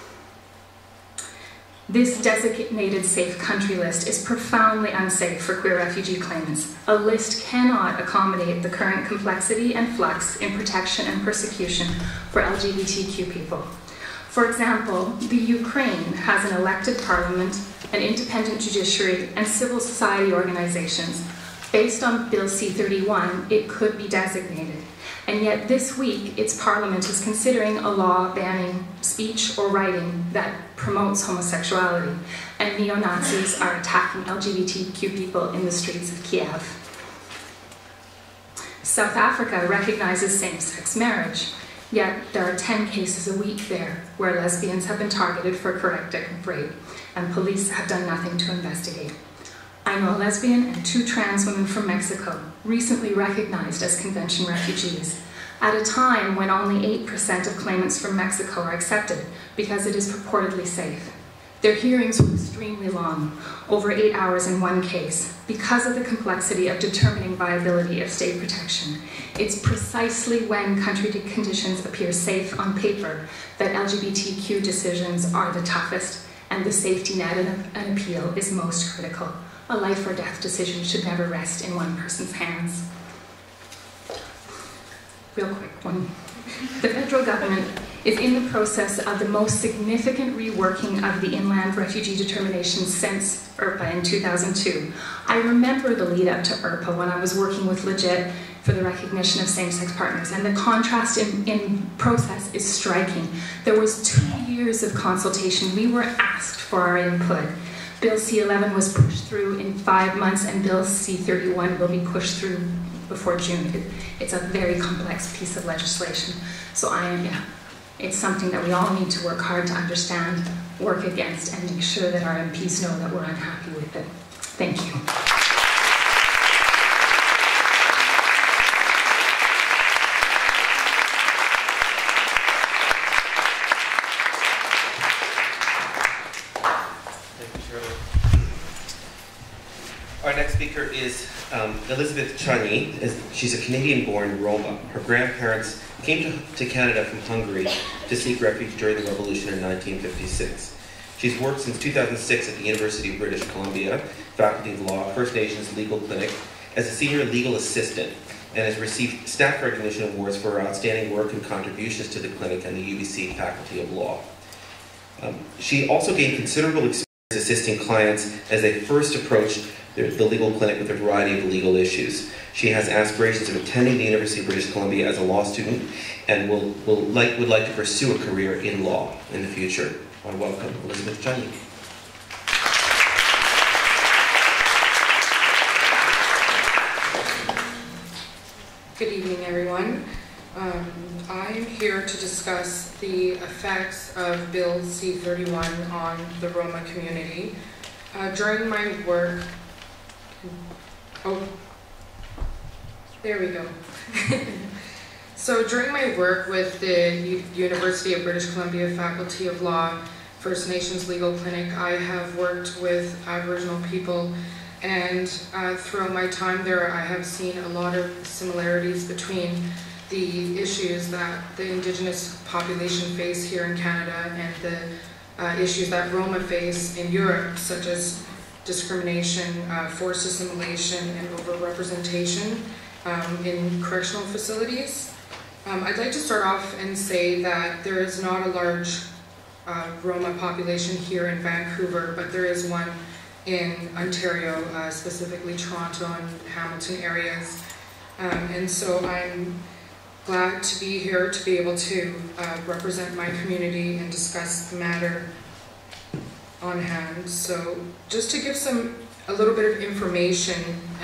This designated safe country list is profoundly unsafe for queer refugee claimants. A list cannot accommodate the current complexity and flux in protection and persecution for LGBTQ people. For example, the Ukraine has an elected parliament, an independent judiciary, and civil society organizations. Based on Bill C-31, it could be designated. And yet this week, its parliament is considering a law banning speech or writing that promotes homosexuality. And neo-Nazis are attacking LGBTQ people in the streets of Kiev. South Africa recognizes same-sex marriage. Yet there are 10 cases a week there where lesbians have been targeted for corrective rape, and police have done nothing to investigate. I know a lesbian and 2 trans women from Mexico, recently recognized as convention refugees, at a time when only 8% of claimants from Mexico are accepted because it is purportedly safe. Their hearings were extremely long, over 8 hours in one case, because of the complexity of determining viability of state protection. It's precisely when country conditions appear safe on paper that LGBTQ decisions are the toughest, and the safety net of an appeal is most critical. A life or death decision should never rest in one person's hands. Real quick one. The federal government is in the process of the most significant reworking of the inland refugee determination since IRPA in 2002. I remember the lead up to IRPA when I was working with Legit for the recognition of same-sex partners, and the contrast in process is striking. There was 2 years of consultation. We were asked for our input. Bill C-11 was pushed through in 5 months, and Bill C-31 will be pushed through before June. It's a very complex piece of legislation. So it's something that we all need to work hard to understand, work against, and make sure that our MPs know that we're unhappy with it. Thank you. Our next speaker is Elizabeth Csanyi. She's a Canadian-born Roma. Her grandparents came to Canada from Hungary to seek refuge during the Revolution in 1956. She's worked since 2006 at the University of British Columbia, Faculty of Law, First Nations Legal Clinic, as a senior legal assistant, and has received staff recognition awards for her outstanding work and contributions to the clinic and the UBC Faculty of Law. She also gained considerable experience assisting clients as they first approached the legal clinic with a variety of legal issues. She has aspirations of attending the University of British Columbia as a law student and would like to pursue a career in law in the future. I want to welcome Elizabeth Csanyi. Good evening, everyone. I'm here to discuss the effects of Bill C-31 on the Roma community. During my work, there we go. So during my work with the University of British Columbia Faculty of Law, First Nations Legal Clinic, I have worked with Aboriginal people, and throughout my time there I have seen a lot of similarities between the issues that the Indigenous population face here in Canada and the issues that Roma face in Europe, such as discrimination, forced assimilation, and overrepresentation in correctional facilities. I'd like to start off and say that there is not a large Roma population here in Vancouver, but there is one in Ontario, specifically Toronto and Hamilton areas. And so I'm glad to be here to be able to represent my community and discuss the matter on hand. So just to give a little bit of information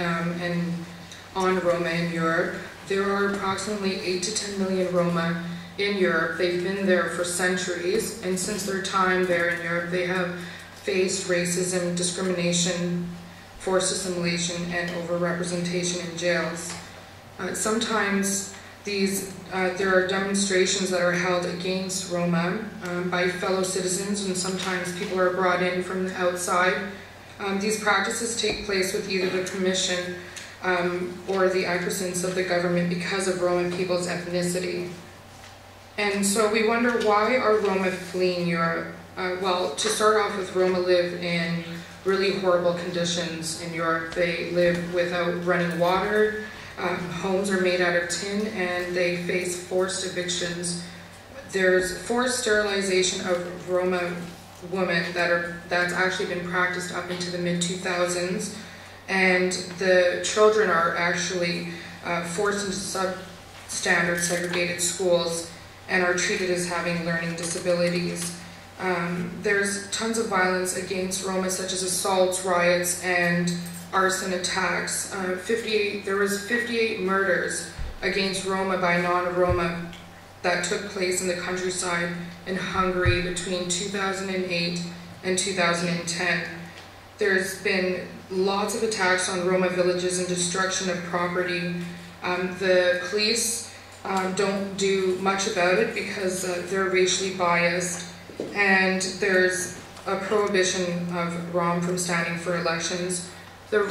on Roma in Europe, there are approximately 8 to 10 million Roma in Europe. They've been there for centuries, and since their time there in Europe, they have faced racism, discrimination, forced assimilation, and overrepresentation in jails. Sometimes there are demonstrations that are held against Roma by fellow citizens, and sometimes people are brought in from the outside. These practices take place with either the permission or the acquiescence of the government because of Roma people's ethnicity. And so we wonder, why are Roma fleeing Europe? Well, to start off with, Roma live in really horrible conditions in Europe. They live without running water, homes are made out of tin, and they face forced evictions. There's forced sterilization of Roma women that's actually been practiced up into the mid-2000s, and the children are actually forced into substandard segregated schools and are treated as having learning disabilities. There's tons of violence against Roma, such as assaults, riots, and arson attacks. There was 58 murders against Roma by non-Roma that took place in the countryside in Hungary between 2008 and 2010. There's been lots of attacks on Roma villages and destruction of property. The police don't do much about it because they're racially biased, and there's a prohibition of Rom from standing for elections. The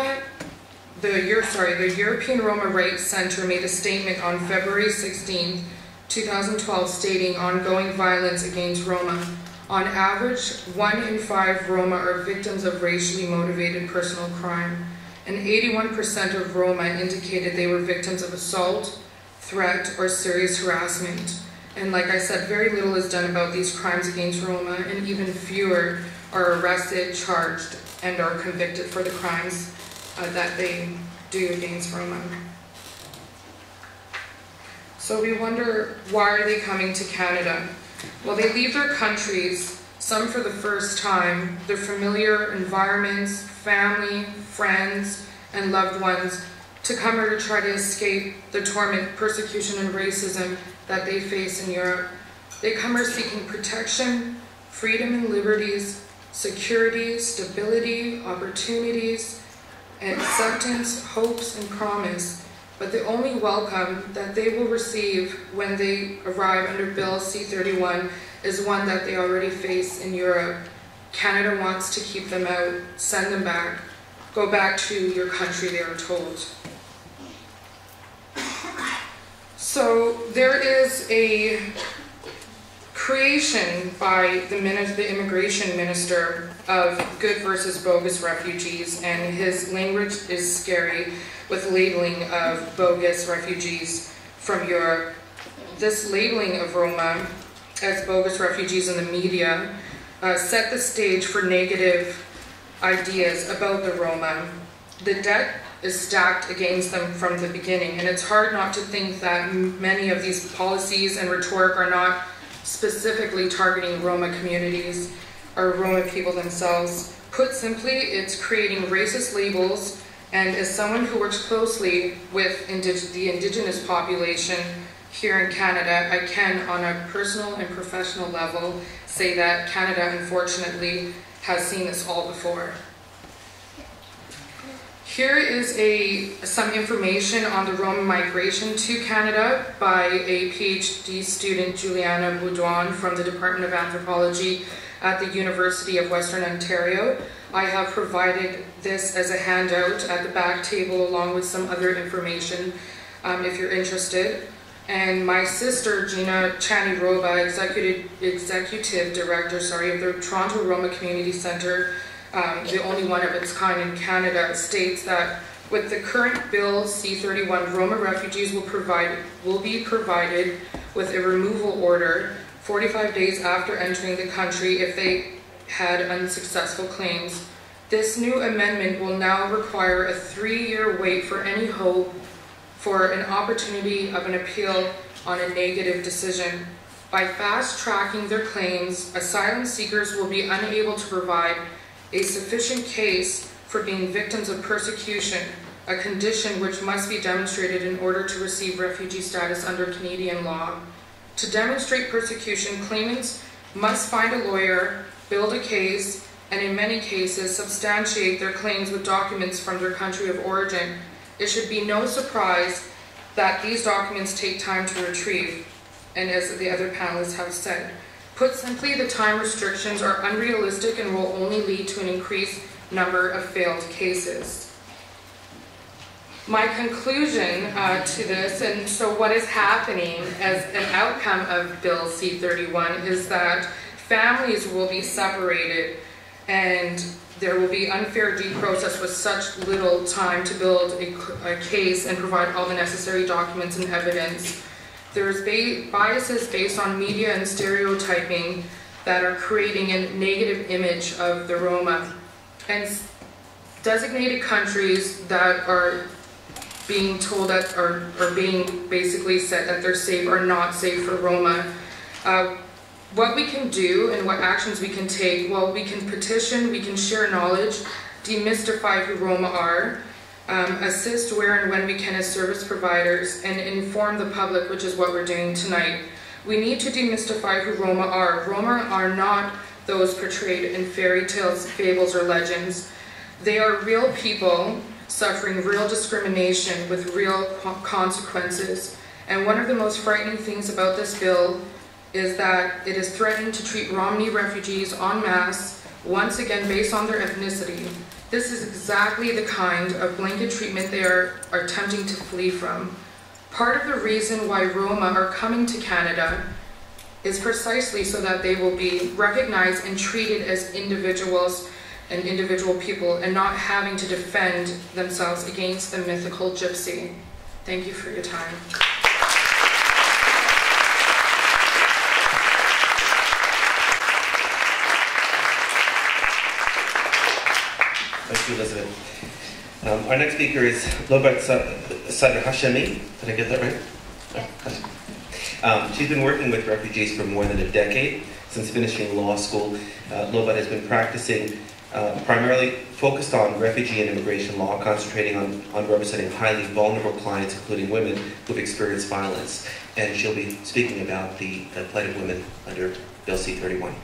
European Roma Rights Center made a statement on February 16, 2012, stating ongoing violence against Roma. On average, 1 in 5 Roma are victims of racially motivated personal crime, and 81% of Roma indicated they were victims of assault, threat, or serious harassment. And like I said, very little is done about these crimes against Roma, and even fewer are arrested, charged, and are convicted for the crimes that they do against Roma. So we wonder, why are they coming to Canada? Well, they leave their countries, some for the first time, their familiar environments, family, friends, and loved ones, to come here to try to escape the torment, persecution, and racism that they face in Europe. They come here seeking protection, freedom and liberties, security, stability, opportunities, acceptance, hopes, and promise. But the only welcome that they will receive when they arrive under Bill C-31 is one that they already face in Europe. Canada wants to keep them out, send them back, go back to your country, they are told. So there is a creation by the immigration minister of good versus bogus refugees, and his language is scary with labeling of bogus refugees from Europe. This labeling of Roma as bogus refugees in the media set the stage for negative ideas about the Roma. The debt is stacked against them from the beginning, and it's hard not to think that many of these policies and rhetoric are not specifically targeting Roma communities or Roma people themselves. Put simply, it's creating racist labels, and as someone who works closely with the Indigenous population here in Canada, I can, on a personal and professional level, say that Canada, unfortunately, has seen this all before. Here is some information on the Roma migration to Canada by a PhD student, Juliana Boudouin, from the Department of Anthropology at the University of Western Ontario. I have provided this as a handout at the back table along with some other information if you're interested. And my sister, Gina Csanyi, executive director of the Toronto Roma Community Centre, the only one of its kind in Canada, states that with the current Bill C-31, Roma refugees will be provided with a removal order 45 days after entering the country if they had unsuccessful claims. This new amendment will now require a 3-year wait for any hope for an opportunity of an appeal on a negative decision. By fast-tracking their claims, asylum seekers will be unable to provide a sufficient case for being victims of persecution, a condition which must be demonstrated in order to receive refugee status under Canadian law. To demonstrate persecution, claimants must find a lawyer, build a case, and in many cases substantiate their claims with documents from their country of origin. It should be no surprise that these documents take time to retrieve, and as the other panelists have said. Put simply, the time restrictions are unrealistic and will only lead to an increased number of failed cases. My conclusion to this, and so what is happening as an outcome of Bill C-31, is that families will be separated and there will be unfair due process with such little time to build a case and provide all the necessary documents and evidence. There's biases based on media and stereotyping that are creating a negative image of the Roma. And designated countries that are being told that are being basically said that they're safe are not safe for Roma. What we can do and what actions we can take, well, we can petition, we can share knowledge, demystify who Roma are, assist where and when we can as service providers, and inform the public, which is what we're doing tonight. We need to demystify who Roma are. Roma are not those portrayed in fairy tales, fables, or legends. They are real people suffering real discrimination with real consequences. And one of the most frightening things about this bill is that it is threatening to treat Romani refugees en masse, once again based on their ethnicity. This is exactly the kind of blanket treatment they are attempting to flee from. Part of the reason why Roma are coming to Canada is precisely so that they will be recognized and treated as individuals and individual people and not having to defend themselves against the mythical gypsy. Thank you for your time. Thank you, Elizabeth. Our next speaker is Lobat Sadrehashemi. Did I get that right? Yes. She's been working with refugees for more than a decade. Since finishing law school, Lobat has been practicing primarily focused on refugee and immigration law, concentrating on representing highly vulnerable clients, including women who've experienced violence. And she'll be speaking about the plight of women under Bill C-31.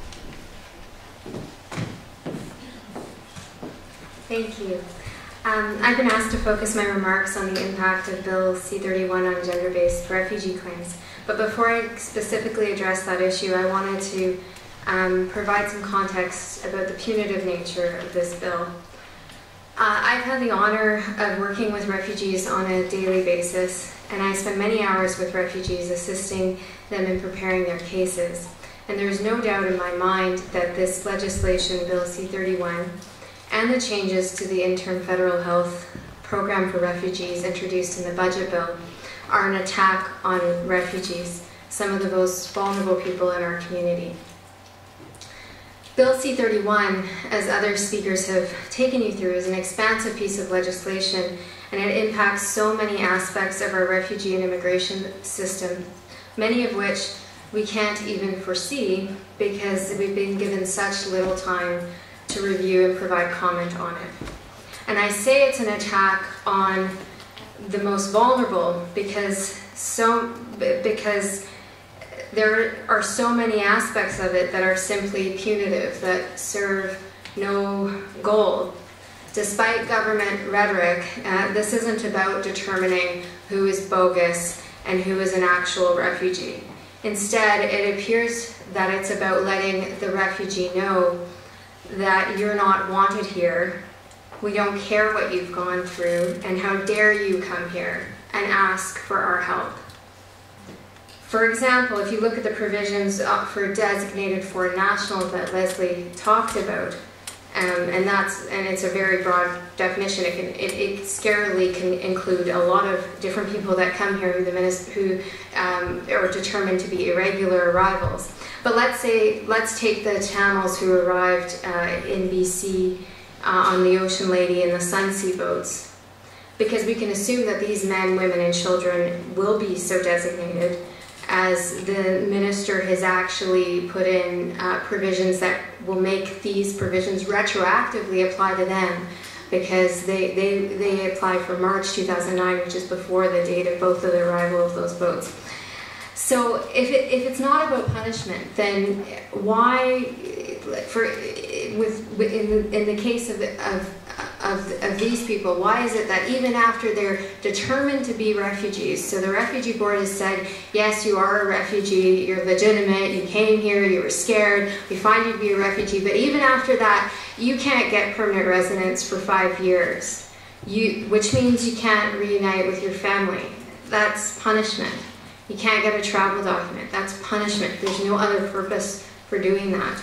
Thank you. I've been asked to focus my remarks on the impact of Bill C-31 on gender-based refugee claims. But before I specifically address that issue, I wanted to provide some context about the punitive nature of this bill. I've had the honor of working with refugees on a daily basis, and I spend many hours with refugees assisting them in preparing their cases. And there's no doubt in my mind that this legislation, Bill C-31, and the changes to the interim federal health program for refugees introduced in the budget bill are an attack on refugees, some of the most vulnerable people in our community. Bill C-31, as other speakers have taken you through, is an expansive piece of legislation, and it impacts so many aspects of our refugee and immigration system, many of which we can't even foresee because we've been given such little time to review and provide comment on it. And I say it's an attack on the most vulnerable because there are so many aspects of it that are simply punitive, that serve no goal. Despite government rhetoric, this isn't about determining who is bogus and who is an actual refugee. Instead, it appears that it's about letting the refugee know that you're not wanted here, we don't care what you've gone through, and how dare you come here and ask for our help. For example, if you look at the provisions for designated foreign nationals that Lesley talked about, and it's a very broad definition. It scarily can include a lot of different people that come here who are determined to be irregular arrivals. But let's take the Tamils who arrived in BC on the Ocean Lady and the Sunsea boats, because we can assume that these men, women, and children will be so designated, as the minister has actually put in provisions that will make these provisions retroactively apply to them, because they apply for March 2009, which is before the date of both of the arrival of those boats. So if it's not about punishment, then why, in the case of these people, why is it that even after they're determined to be refugees, so the Refugee Board has said, yes, you are a refugee, you're legitimate, you came here, you were scared, we find you to be a refugee, but even after that, you can't get permanent residence for 5 years, which means you can't reunite with your family. That's punishment. You can't get a travel document. That's punishment. There's no other purpose for doing that.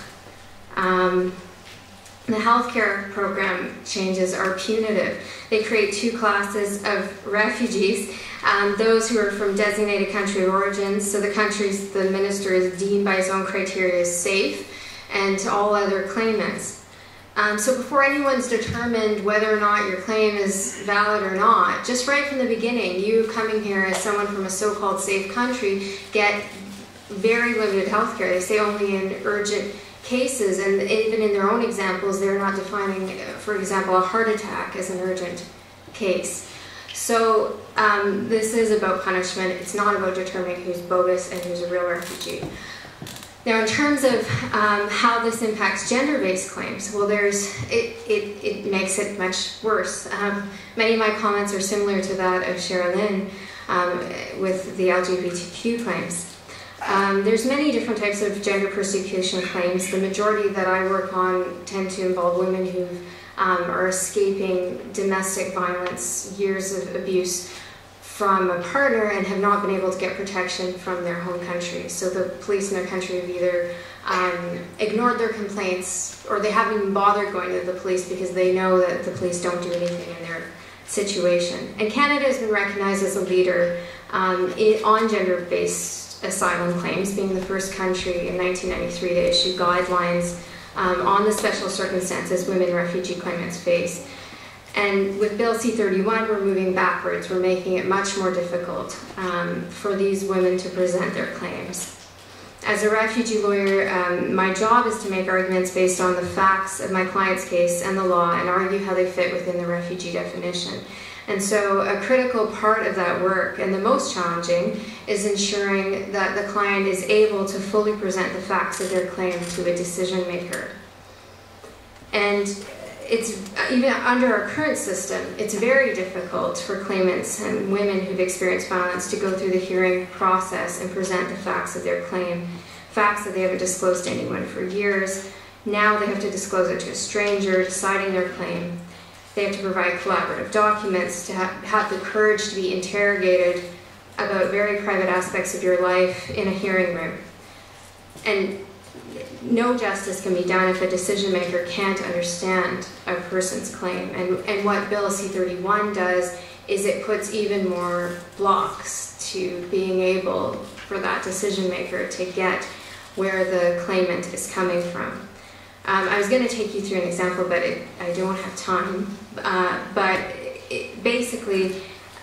The healthcare program changes are punitive. They create two classes of refugees, those who are from designated country of origin, so the countries the minister is deemed by his own criteria as safe, and to all other claimants. So before anyone's determined whether or not your claim is valid or not, just right from the beginning, you coming here as someone from a so-called safe country get very limited health care. They say only in urgent cases, and even in their own examples, they're not defining, for example, a heart attack as an urgent case. So this is about punishment. It's not about determining who's bogus and who's a real refugee. Now, in terms of how this impacts gender-based claims, well, it makes it much worse. Many of my comments are similar to that of Sharalyn with the LGBTQ claims. There's many different types of gender persecution claims. The majority that I work on tend to involve women who are escaping domestic violence, years of abuse from a partner, and have not been able to get protection from their home country. So the police in their country have either ignored their complaints, or they haven't even bothered going to the police because they know that the police don't do anything in their situation. And Canada has been recognized as a leader on gender-based asylum claims, being the first country in 1993 to issue guidelines on the special circumstances women refugee claimants face. And with Bill C-31, we're moving backwards. We're making it much more difficult for these women to present their claims. As a refugee lawyer, my job is to make arguments based on the facts of my client's case and the law, and argue how they fit within the refugee definition. And so a critical part of that work, and the most challenging, is ensuring that the client is able to fully present the facts of their claim to a decision maker. And it's, even under our current system, it's very difficult for claimants and women who've experienced violence to go through the hearing process and present the facts of their claim, facts that they haven't disclosed to anyone for years. Now they have to disclose it to a stranger deciding their claim. They have to provide collaborative documents, to have the courage to be interrogated about very private aspects of your life in a hearing room. And no justice can be done if a decision maker can't understand a person's claim. And what Bill C-31 does is it puts even more blocks to being able for that decision maker to get where the claimant is coming from. I was going to take you through an example, but I don't have time. Basically,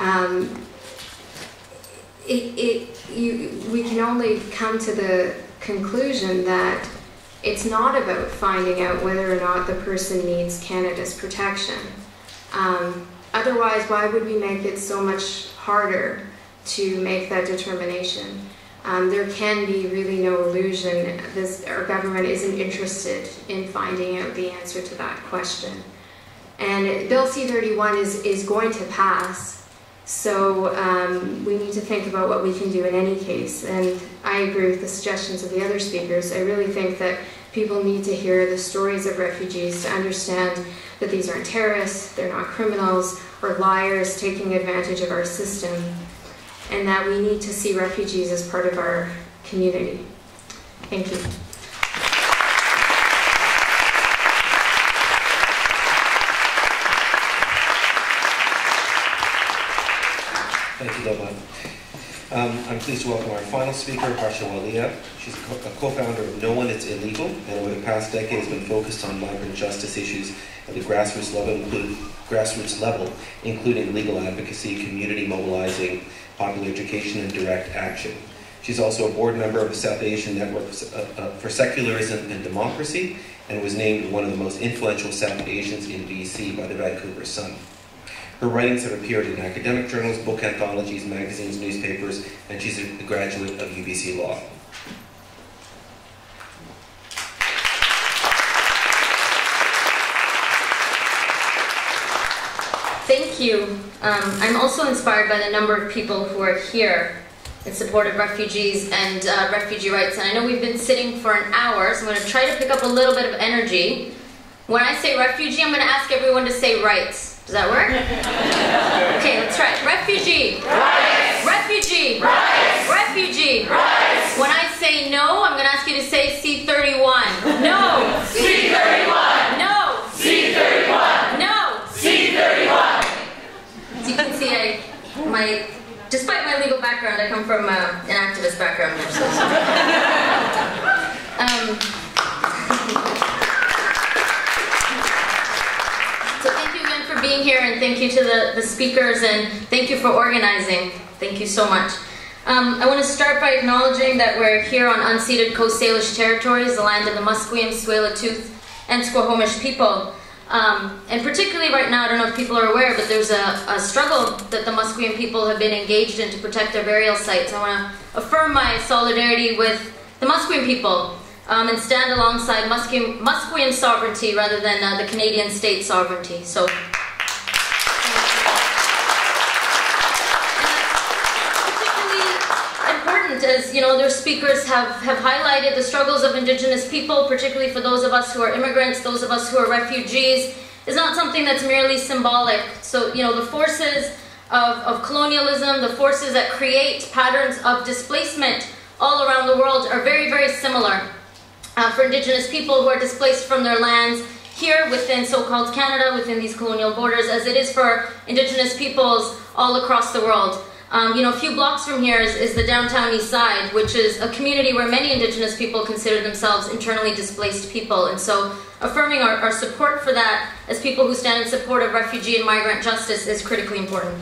we can only come to the conclusion that it's not about finding out whether or not the person needs Canada's protection. Otherwise, why would we make it so much harder to make that determination? There can be really no illusion. Our government isn't interested in finding out the answer to that question. And Bill C-31 is going to pass, so we need to think about what we can do in any case. And I agree with the suggestions of the other speakers. I really think that people need to hear the stories of refugees to understand that these aren't terrorists, they're not criminals or liars taking advantage of our system, and that we need to see refugees as part of our community. Thank you. Thank you, Lobat. I'm pleased to welcome our final speaker, Harsha Walia. She's a co-founder of No One It's Illegal, and over the past decade has been focused on migrant justice issues at the grassroots level, including legal advocacy, community mobilizing, popular education, and direct action. She's also a board member of the South Asian Network for Secularism and Democracy, and was named one of the most influential South Asians in BC by the Vancouver Sun. Her writings have appeared in academic journals, book anthologies, magazines, newspapers, and she's a graduate of UBC Law. Thank you. I'm also inspired by the number of people who are here in support of refugees and refugee rights. And I know we've been sitting for an hour, so I'm going to try to pick up a little bit of energy. When I say refugee, I'm going to ask everyone to say rights. Does that work? Okay, let's try it. Refugee. Rights. Refugee. Rights. Refugee. Rights. When I say no, I'm going to ask you to say C-31. No. C-31. No. C-31. No. C-31. As you can see, despite my legal background, I come from an activist background. So thank you again for being here, and thank you to the speakers, and thank you for organizing. Thank you so much. I want to start by acknowledging that we're here on unceded Coast Salish territories, the land of the Musqueam, Tsleil-Waututh, and Squamish people. And particularly right now, I don't know if people are aware, but there's a struggle that the Musqueam people have been engaged in to protect their burial sites. I want to affirm my solidarity with the Musqueam people and stand alongside Musqueam sovereignty rather than the Canadian state sovereignty. So, as you know, their speakers have highlighted the struggles of Indigenous people, particularly for those of us who are immigrants, those of us who are refugees, is not something that's merely symbolic. So, you know, the forces of colonialism, the forces that create patterns of displacement all around the world are very, very similar. For Indigenous people who are displaced from their lands here within so-called Canada, within these colonial borders, as it is for Indigenous peoples all across the world. You know, a few blocks from here is the downtown east side, which is a community where many Indigenous people consider themselves internally displaced people. And so affirming our support for that as people who stand in support of refugee and migrant justice is critically important.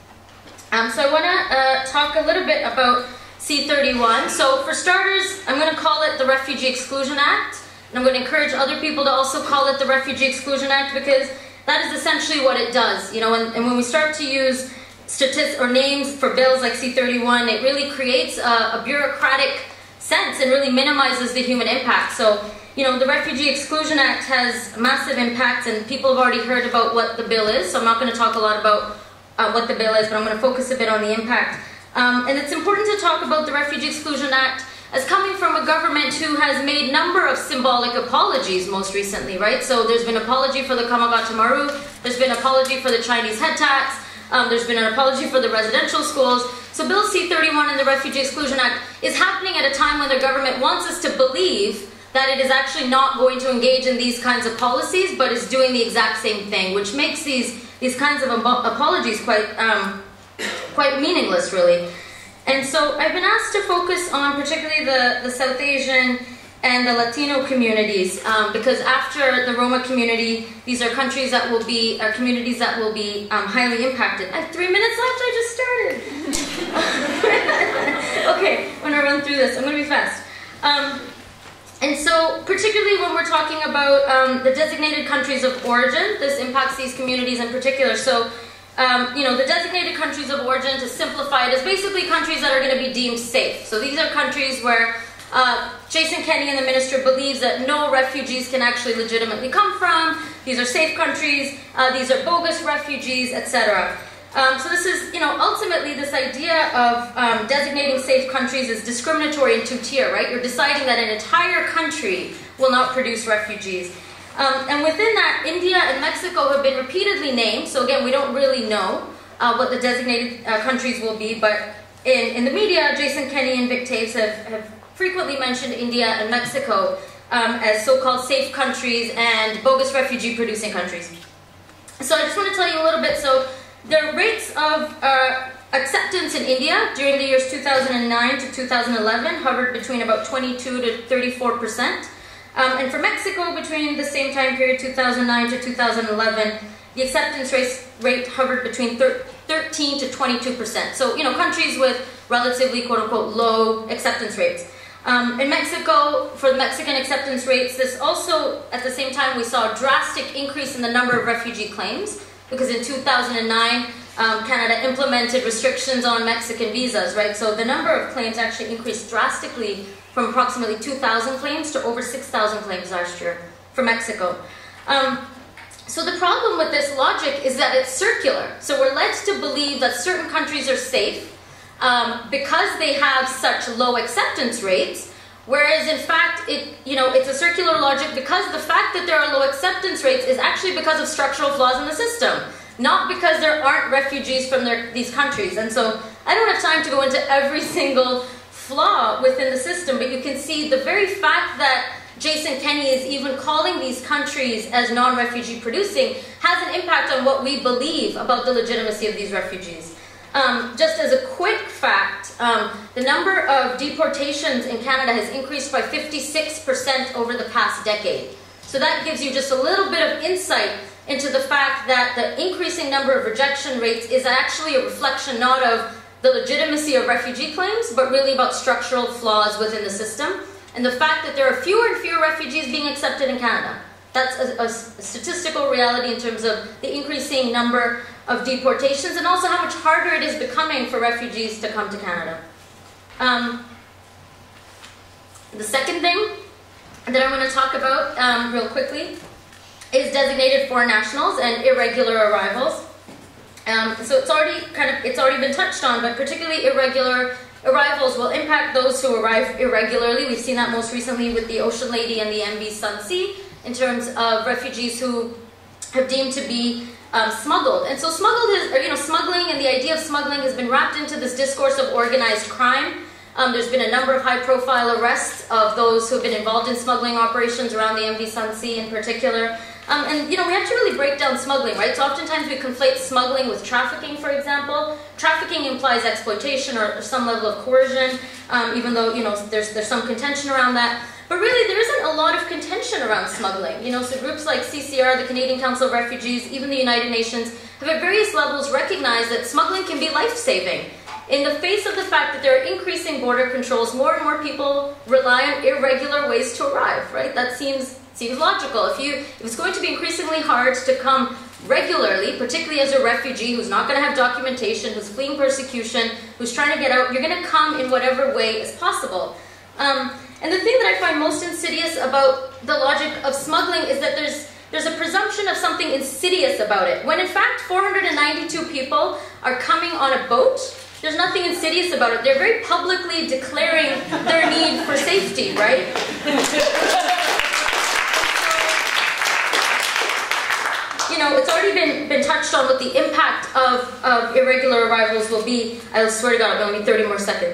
So I want to talk a little bit about C-31. So for starters, I'm going to call it the Refugee Exclusion Act. And I'm going to encourage other people to also call it the Refugee Exclusion Act, because that is essentially what it does. You know, and when we start to use statistics or names for bills like C-31, it really creates a bureaucratic sense and really minimizes the human impact. So, you know, the Refugee Exclusion Act has massive impact, and people have already heard about what the bill is, so I'm not going to talk a lot about what the bill is, but I'm going to focus a bit on the impact. And it's important to talk about the Refugee Exclusion Act as coming from a government who has made a number of symbolic apologies most recently, right? So there's been an apology for the Kamagata Maru, there's been an apology for the Chinese head tax, there's been an apology for the residential schools. So Bill C-31 and the Refugee Exclusion Act is happening at a time when the government wants us to believe that it is actually not going to engage in these kinds of policies, but is doing the exact same thing, which makes these kinds of apologies quite meaningless, really. And so I've been asked to focus on particularly the South Asian and the Latino communities, because after the Roma community, these are countries that will be, communities that will be highly impacted. I have 3 minutes left, I just started. Okay, I'm gonna run through this, I'm gonna be fast. And so, particularly when we're talking about the designated countries of origin, this impacts these communities in particular. So, you know, the designated countries of origin, to simplify it, is basically countries that are going to be deemed safe. So these are countries where Jason Kenney and the minister believes that no refugees can actually legitimately come from. These are safe countries, these are bogus refugees, etc. So this is, you know, ultimately this idea of designating safe countries is discriminatory in two-tier, right? You're deciding that an entire country will not produce refugees. And within that, India and Mexico have been repeatedly named. So again, we don't really know what the designated countries will be, but in the media, Jason Kenney and Vic Taves have frequently mentioned India and Mexico as so-called safe countries and bogus refugee-producing countries. So I just want to tell you a little bit. So the rates of acceptance in India during the years 2009 to 2011 hovered between about 22 to 34%. And for Mexico, between the same time period, 2009 to 2011, the acceptance rate hovered between 13 to 22%. So, countries with relatively, quote-unquote, low acceptance rates. In Mexico, for the Mexican acceptance rates, this also, at the same time, we saw a drastic increase in the number of refugee claims, because in 2009, Canada implemented restrictions on Mexican visas, right? So the number of claims actually increased drastically from approximately 2,000 claims to over 6,000 claims last year for Mexico. So the problem with this logic is that it's circular. So we're led to believe that certain countries are safe because they have such low acceptance rates, whereas in fact, it's a circular logic because the fact that there are low acceptance rates is actually because of structural flaws in the system, not because there aren't refugees from these countries. And so I don't have time to go into every single flaw within the system, but you can see the very fact that Jason Kenney is even calling these countries as non-refugee producing has an impact on what we believe about the legitimacy of these refugees. Just as a quick fact, the number of deportations in Canada has increased by 56% over the past decade. So that gives you just a little bit of insight into the fact that the increasing number of rejection rates is actually a reflection not of the legitimacy of refugee claims, but really about structural flaws within the system, and the fact that there are fewer and fewer refugees being accepted in Canada. That's a statistical reality in terms of the increasing number of deportations, and also how much harder it is becoming for refugees to come to Canada. The second thing that I'm going to talk about real quickly is designated foreign nationals and irregular arrivals. So it's already been touched on, but particularly irregular arrivals will impact those who arrive irregularly. We've seen that most recently with the Ocean Lady and the MV Csanyi in terms of refugees who have deemed to be smuggled. And so smuggling and the idea of smuggling has been wrapped into this discourse of organized crime. There's been a number of high-profile arrests of those who have been involved in smuggling operations around the MV Csanyi in particular. And we have to really break down smuggling, right? So oftentimes we conflate smuggling with trafficking, for example. Trafficking implies exploitation or some level of coercion, even though there's some contention around that. But really, there isn't a lot of contention around smuggling. So groups like CCR, the Canadian Council of Refugees, even the United Nations, have at various levels recognized that smuggling can be life-saving. In the face of the fact that there are increasing border controls, more and more people rely on irregular ways to arrive, right? That seems logical. If it's going to be increasingly hard to come regularly, particularly as a refugee who's not going to have documentation, who's fleeing persecution, who's trying to get out, you're going to come in whatever way is possible. And the thing that I find most insidious about the logic of smuggling is that there's a presumption of something insidious about it, when in fact 492 people are coming on a boat. There's nothing insidious about it. They're very publicly declaring their need for safety, right? It's already been touched on what the impact of irregular arrivals will be. I swear to God, I only need 30 more seconds.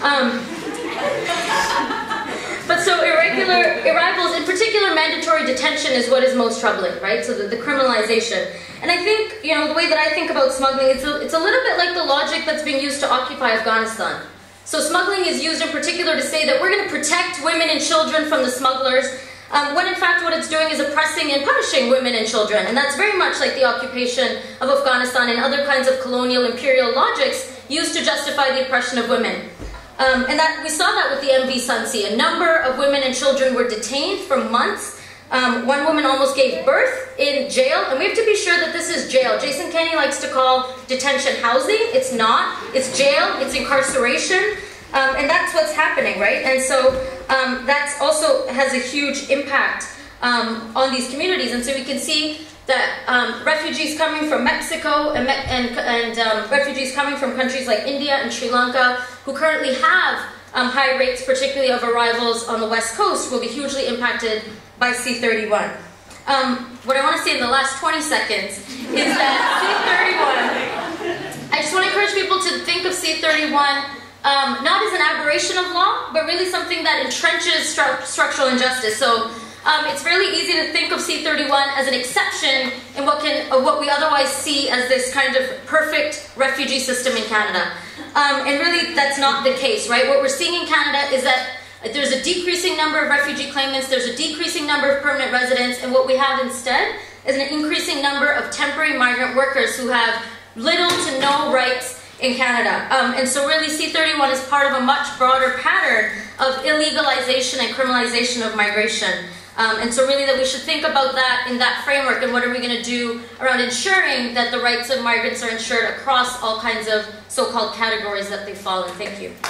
But so irregular arrivals, in particular mandatory detention, is what is most troubling, right? So the criminalization. And I think, the way that I think about smuggling, it's a little bit like the logic that's being used to occupy Afghanistan. So smuggling is used in particular to say that we're going to protect women and children from the smugglers, when in fact what it's doing is oppressing and punishing women and children. And that's very much like the occupation of Afghanistan and other kinds of colonial imperial logics used to justify the oppression of women. And that we saw that with the MV Csanyi. A number of women and children were detained for months. One woman almost gave birth in jail, and we have to be sure that this is jail. Jason Kenney likes to call detention housing. It's not. It's jail. It's incarceration. And that's what's happening, right? And so that's also has a huge impact on these communities. And so we can see that refugees coming from Mexico and refugees coming from countries like India and Sri Lanka, who currently have high rates, particularly of arrivals on the West Coast, will be hugely impacted by C-31. What I want to say in the last 20 seconds is that C-31, I just want to encourage people to think of C-31 not as an aberration of law, but really something that entrenches structural injustice. So it's really easy to think of C-31 as an exception in what we otherwise see as this kind of perfect refugee system in Canada. And really, that's not the case, right? What we're seeing in Canada is that there's a decreasing number of refugee claimants, there's a decreasing number of permanent residents, and what we have instead is an increasing number of temporary migrant workers who have little to no rights in Canada. And so really C-31 is part of a much broader pattern of illegalization and criminalization of migration. And so really that we should think about that in that framework, and what are we going to do around ensuring that the rights of migrants are ensured across all kinds of so-called categories that they fall in. Thank you.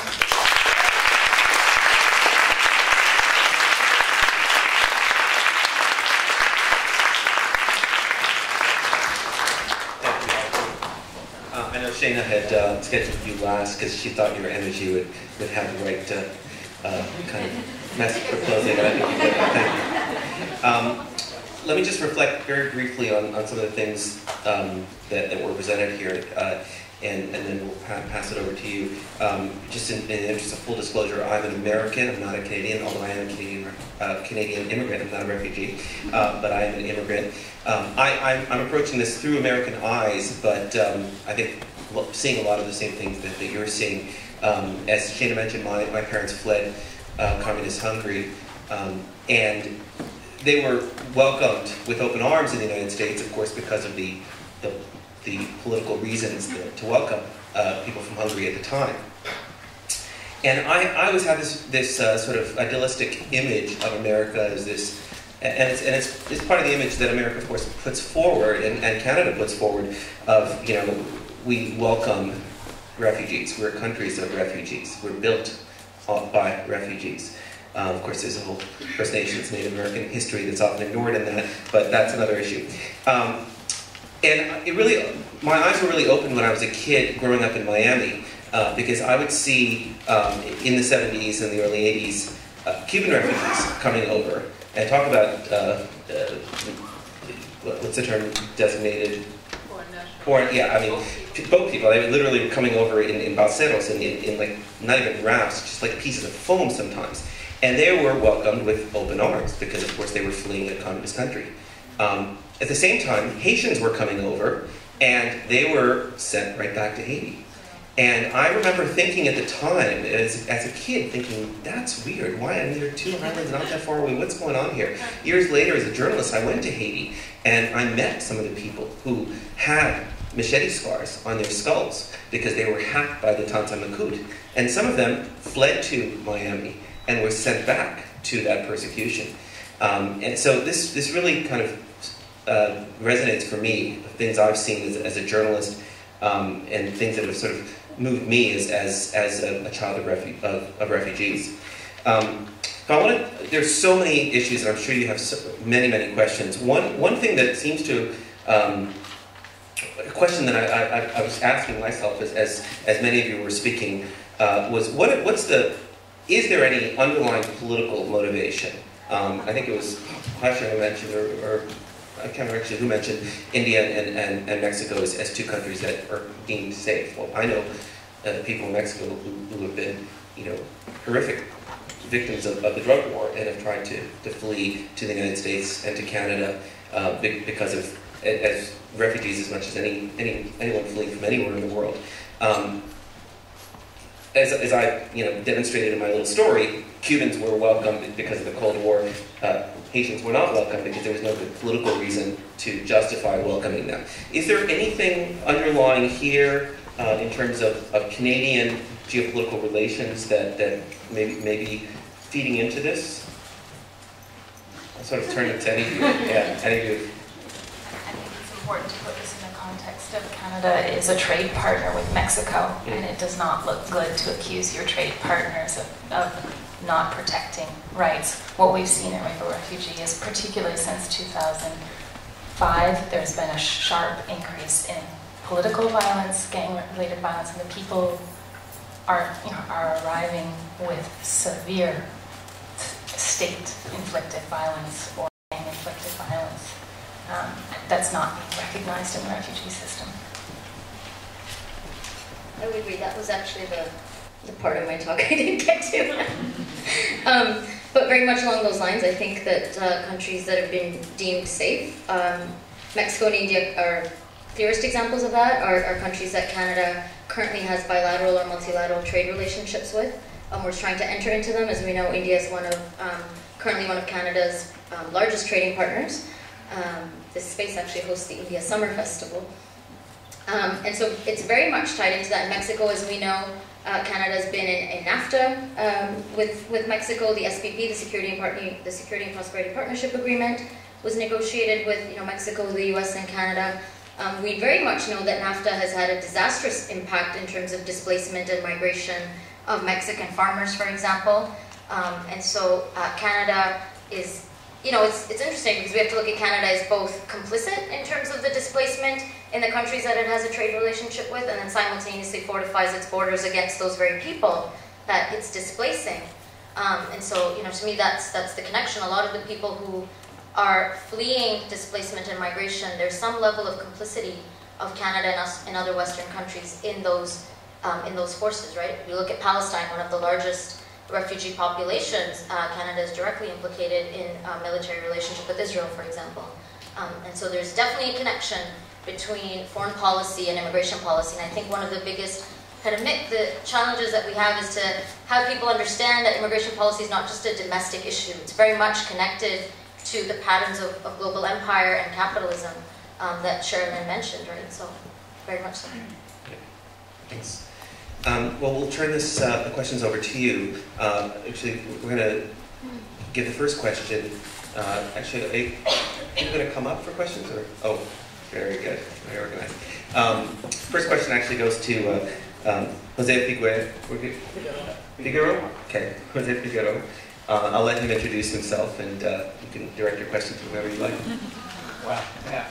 I know Shayna had scheduled you last because she thought your energy would have the right kind of message for closing, and I think you did. Thank you. Let me just reflect very briefly on some of the things that were presented here, and then we'll pass it over to you. Just in the interest of full disclosure, I'm an American, I'm not a Canadian, although I am a Canadian immigrant, I'm not a refugee, but I am an immigrant. I'm approaching this through American eyes, but I think seeing a lot of the same things that you're seeing. As Shayna mentioned, my parents fled communist Hungary, and they were welcomed with open arms in the United States, of course, because of the political reasons to welcome people from Hungary at the time. And I always had this sort of idealistic image of America as this, and it's part of the image that America, of course, puts forward, and Canada puts forward, of, you know, we welcome refugees. We're countries of refugees. We're built by refugees. Of course, there's a whole First Nations, Native American history that's often ignored in that, but that's another issue. And it really, my eyes were really opened when I was a kid growing up in Miami, because I would see in the 70s and the early 80s Cuban refugees coming over, and talk about, what's the term designated? Foreign, yeah, I mean, boat people. They literally were coming over in balseros, in like, not even rafts, just like pieces of foam sometimes. And they were welcomed with open arms, because of course they were fleeing a communist country. At the same time, Haitians were coming over, and they were sent right back to Haiti. And I remember thinking at the time, as a kid, thinking, that's weird. Why? I mean, there are two islands not that far away. What's going on here? Years later, as a journalist, I went to Haiti, and I met some of the people who had machete scars on their skulls because they were hacked by the Tanta Macoute. And some of them fled to Miami and were sent back to that persecution. And so this really kind of resonates for me, things I've seen as a journalist, and things that have sort of moved me as a child of refugees. But there's so many issues, and I'm sure you have many questions. One thing that seems to, a question that I was asking myself as many of you were speaking, was is there any underlying political motivation? I think it was Harsha who mentioned, or I can't remember actually who mentioned India and Mexico as two countries that are deemed safe. Well, I know people in Mexico who have been, you know, horrific victims of the drug war and have tried to flee to the United States and to Canada because of, as refugees as much as anyone fleeing from anywhere in the world. As I demonstrated in my little story, Cubans were welcomed because of the Cold War. Haitians were not welcome because there was no good political reason to justify welcoming them. Is there anything underlying here in terms of Canadian geopolitical relations that may be feeding into this? I'll sort of turn it to any of you. Yeah, any of you. I think it's important to put this in the context of Canada is a trade partner with Mexico, and it does not look good to accuse your trade partners of not protecting rights. What we've seen in Rainbow Refugee is, particularly since 2005, there's been a sharp increase in political violence, gang-related violence, and the people are arriving with severe state-inflicted violence or gang-inflicted violence. That's not being recognized in the refugee system. I would agree. That was actually the part of my talk I didn't get to. But very much along those lines, I think that countries that have been deemed safe, Mexico and India are clearest examples of that, are countries that Canada currently has bilateral or multilateral trade relationships with. We're trying to enter into them. As we know, India is currently one of Canada's largest trading partners. This space actually hosts the India Summer Festival. And so it's very much tied into that. In Mexico, as we know, Canada has been in NAFTA with Mexico. The SPP, the Security and Prosperity Partnership Agreement, was negotiated with Mexico, the US, and Canada. We very much know that NAFTA has had a disastrous impact in terms of displacement and migration of Mexican farmers, for example. And so Canada is, it's interesting because we have to look at Canada as both complicit in terms of the displacement in the countries that it has a trade relationship with, and then simultaneously fortifies its borders against those very people that it's displacing. And so, to me, that's the connection. A lot of the people who are fleeing displacement and migration, there's some level of complicity of Canada and other Western countries in those forces, right? If you look at Palestine, one of the largest refugee populations, Canada is directly implicated in a military relationship with Israel, for example. And so there's definitely a connection between foreign policy and immigration policy. And I think one of the biggest the challenges that we have is to have people understand that immigration policy is not just a domestic issue. It's very much connected to the patterns of global empire and capitalism that Sharalyn mentioned, right? So, very much so. Yeah. Thanks. Well, we'll turn the questions over to you. Actually, we're going to give the first question. Actually, are you going to come up for questions? Or? Oh, very good. Very organized. First question actually goes to Jose Figueroa? Okay, Jose Figueroa. I'll let him introduce himself, and you can direct your question to whoever you like. Well, yeah.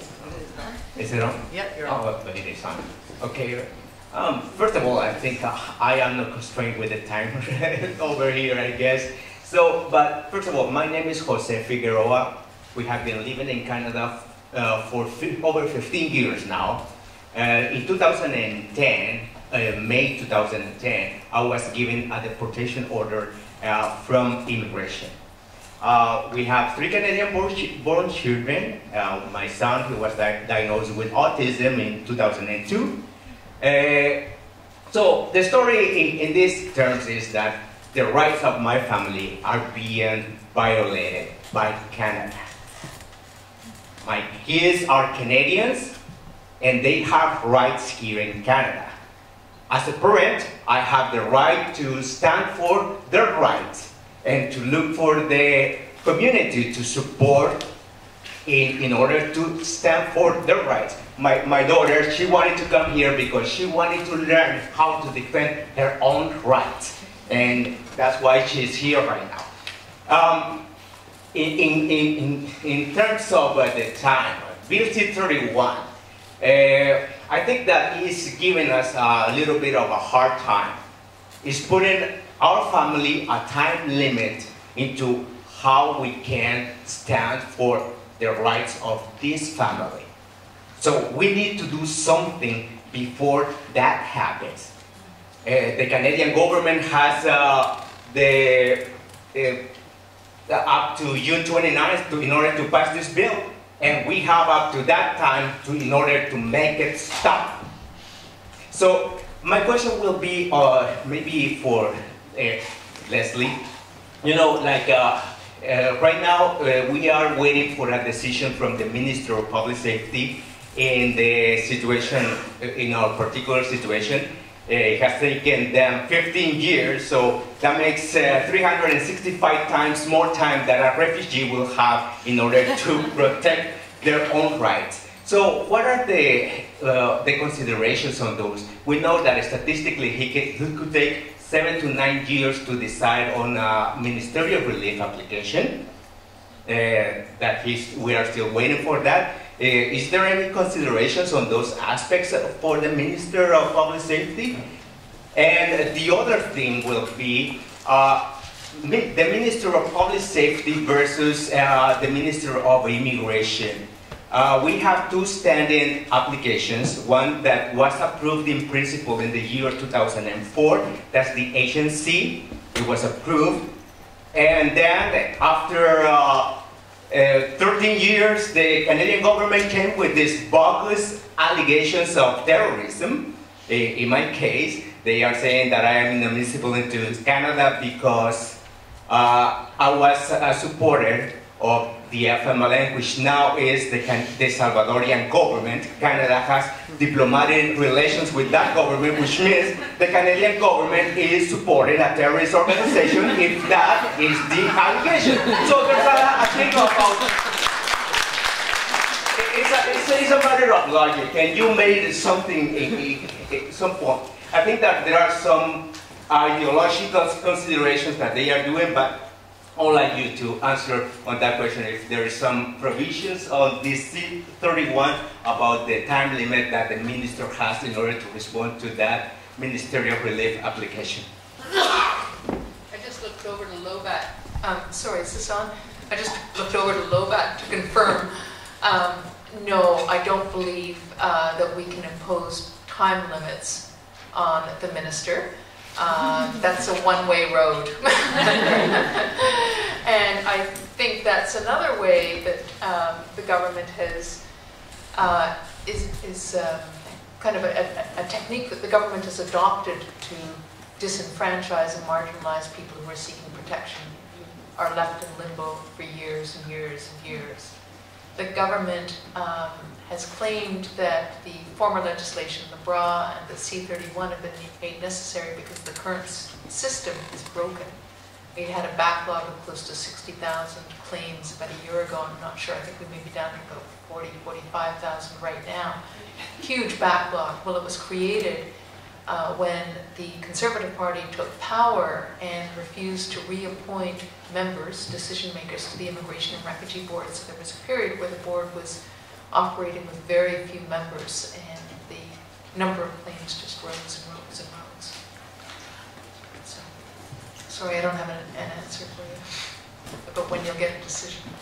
Is it on? Yeah, you're on. Oh, it is on. Okay. First of all, I think I am not constrained with the time over here, I guess. So, but first of all, my name is Jose Figueroa. We have been living in Canada for over 15 years now. In 2010, May 2010, I was given a deportation order from immigration. We have 3 Canadian-born children. My son, who was diagnosed with autism in 2002. So the story in these terms is that the rights of my family are being violated by Canada. My kids are Canadians, and they have rights here in Canada. As a parent, I have the right to stand for their rights and to look for the community to support in order to stand for their rights. My daughter, she wanted to come here because she wanted to learn how to defend her own rights. And that's why she's here right now. In terms of the time, Bill C-31, I think that is giving us a little bit of a hard time. It's putting our family a time limit into how we can stand for the rights of this family. So we need to do something before that happens. The Canadian government has up to June 29th in order to pass this bill, and we have up to that time in order to make it stop. So my question will be maybe for Lesley. Right now we are waiting for a decision from the Minister of Public Safety in the situation, in our particular situation. It has taken them 15 years, so that makes 365 times more time that a refugee will have in order to protect their own rights. So what are the considerations on those? We know that statistically he could take 7 to 9 years to decide on a ministerial relief application. We are still waiting for that. Is there any considerations on those aspects for the Minister of Public Safety? And the other thing will be the Minister of Public Safety versus the Minister of Immigration. We have 2 standing applications, one that was approved in principle in the year 2004, that's the agency, it was approved. And then after 13 years, the Canadian government came with these bogus allegations of terrorism. In my case, they are saying that I am inadmissible into Canada because I was a supporter of the FMLN, which now is the Salvadorian government. Canada has diplomatic relations with that government, which means the Canadian government is supporting a terrorist organization if that is the allegation. So there's a thing about, it's a matter of logic, and you made something at some point. I think that there are some ideological considerations that they are doing, but I would like you to answer on that question if there is some provisions on this C-31 about the time limit that the minister has in order to respond to that ministerial relief application. I just looked over to Lobat. Sorry, is this on? I just looked over to Lobat to confirm. No, I don't believe that we can impose time limits on the minister. That's a one-way road. And I think that's another way that the government has, is kind of a technique that the government has adopted to disenfranchise and marginalize people who are seeking protection, who are left in limbo for years and years and years. The government has claimed that the former legislation, the BRA and the C-31, have been made necessary because the current system is broken. We had a backlog of close to 60,000 claims about a year ago. I'm not sure. I think we may be down to about 40, 45,000 right now. Huge backlog. Well, it was created when the Conservative Party took power and refused to reappoint members, decision makers, to the Immigration and Refugee Board. So there was a period where the board was operating with very few members, and the number of claims just rose and rose and rose. So, sorry, I don't have an answer for you, but when you'll get a decision.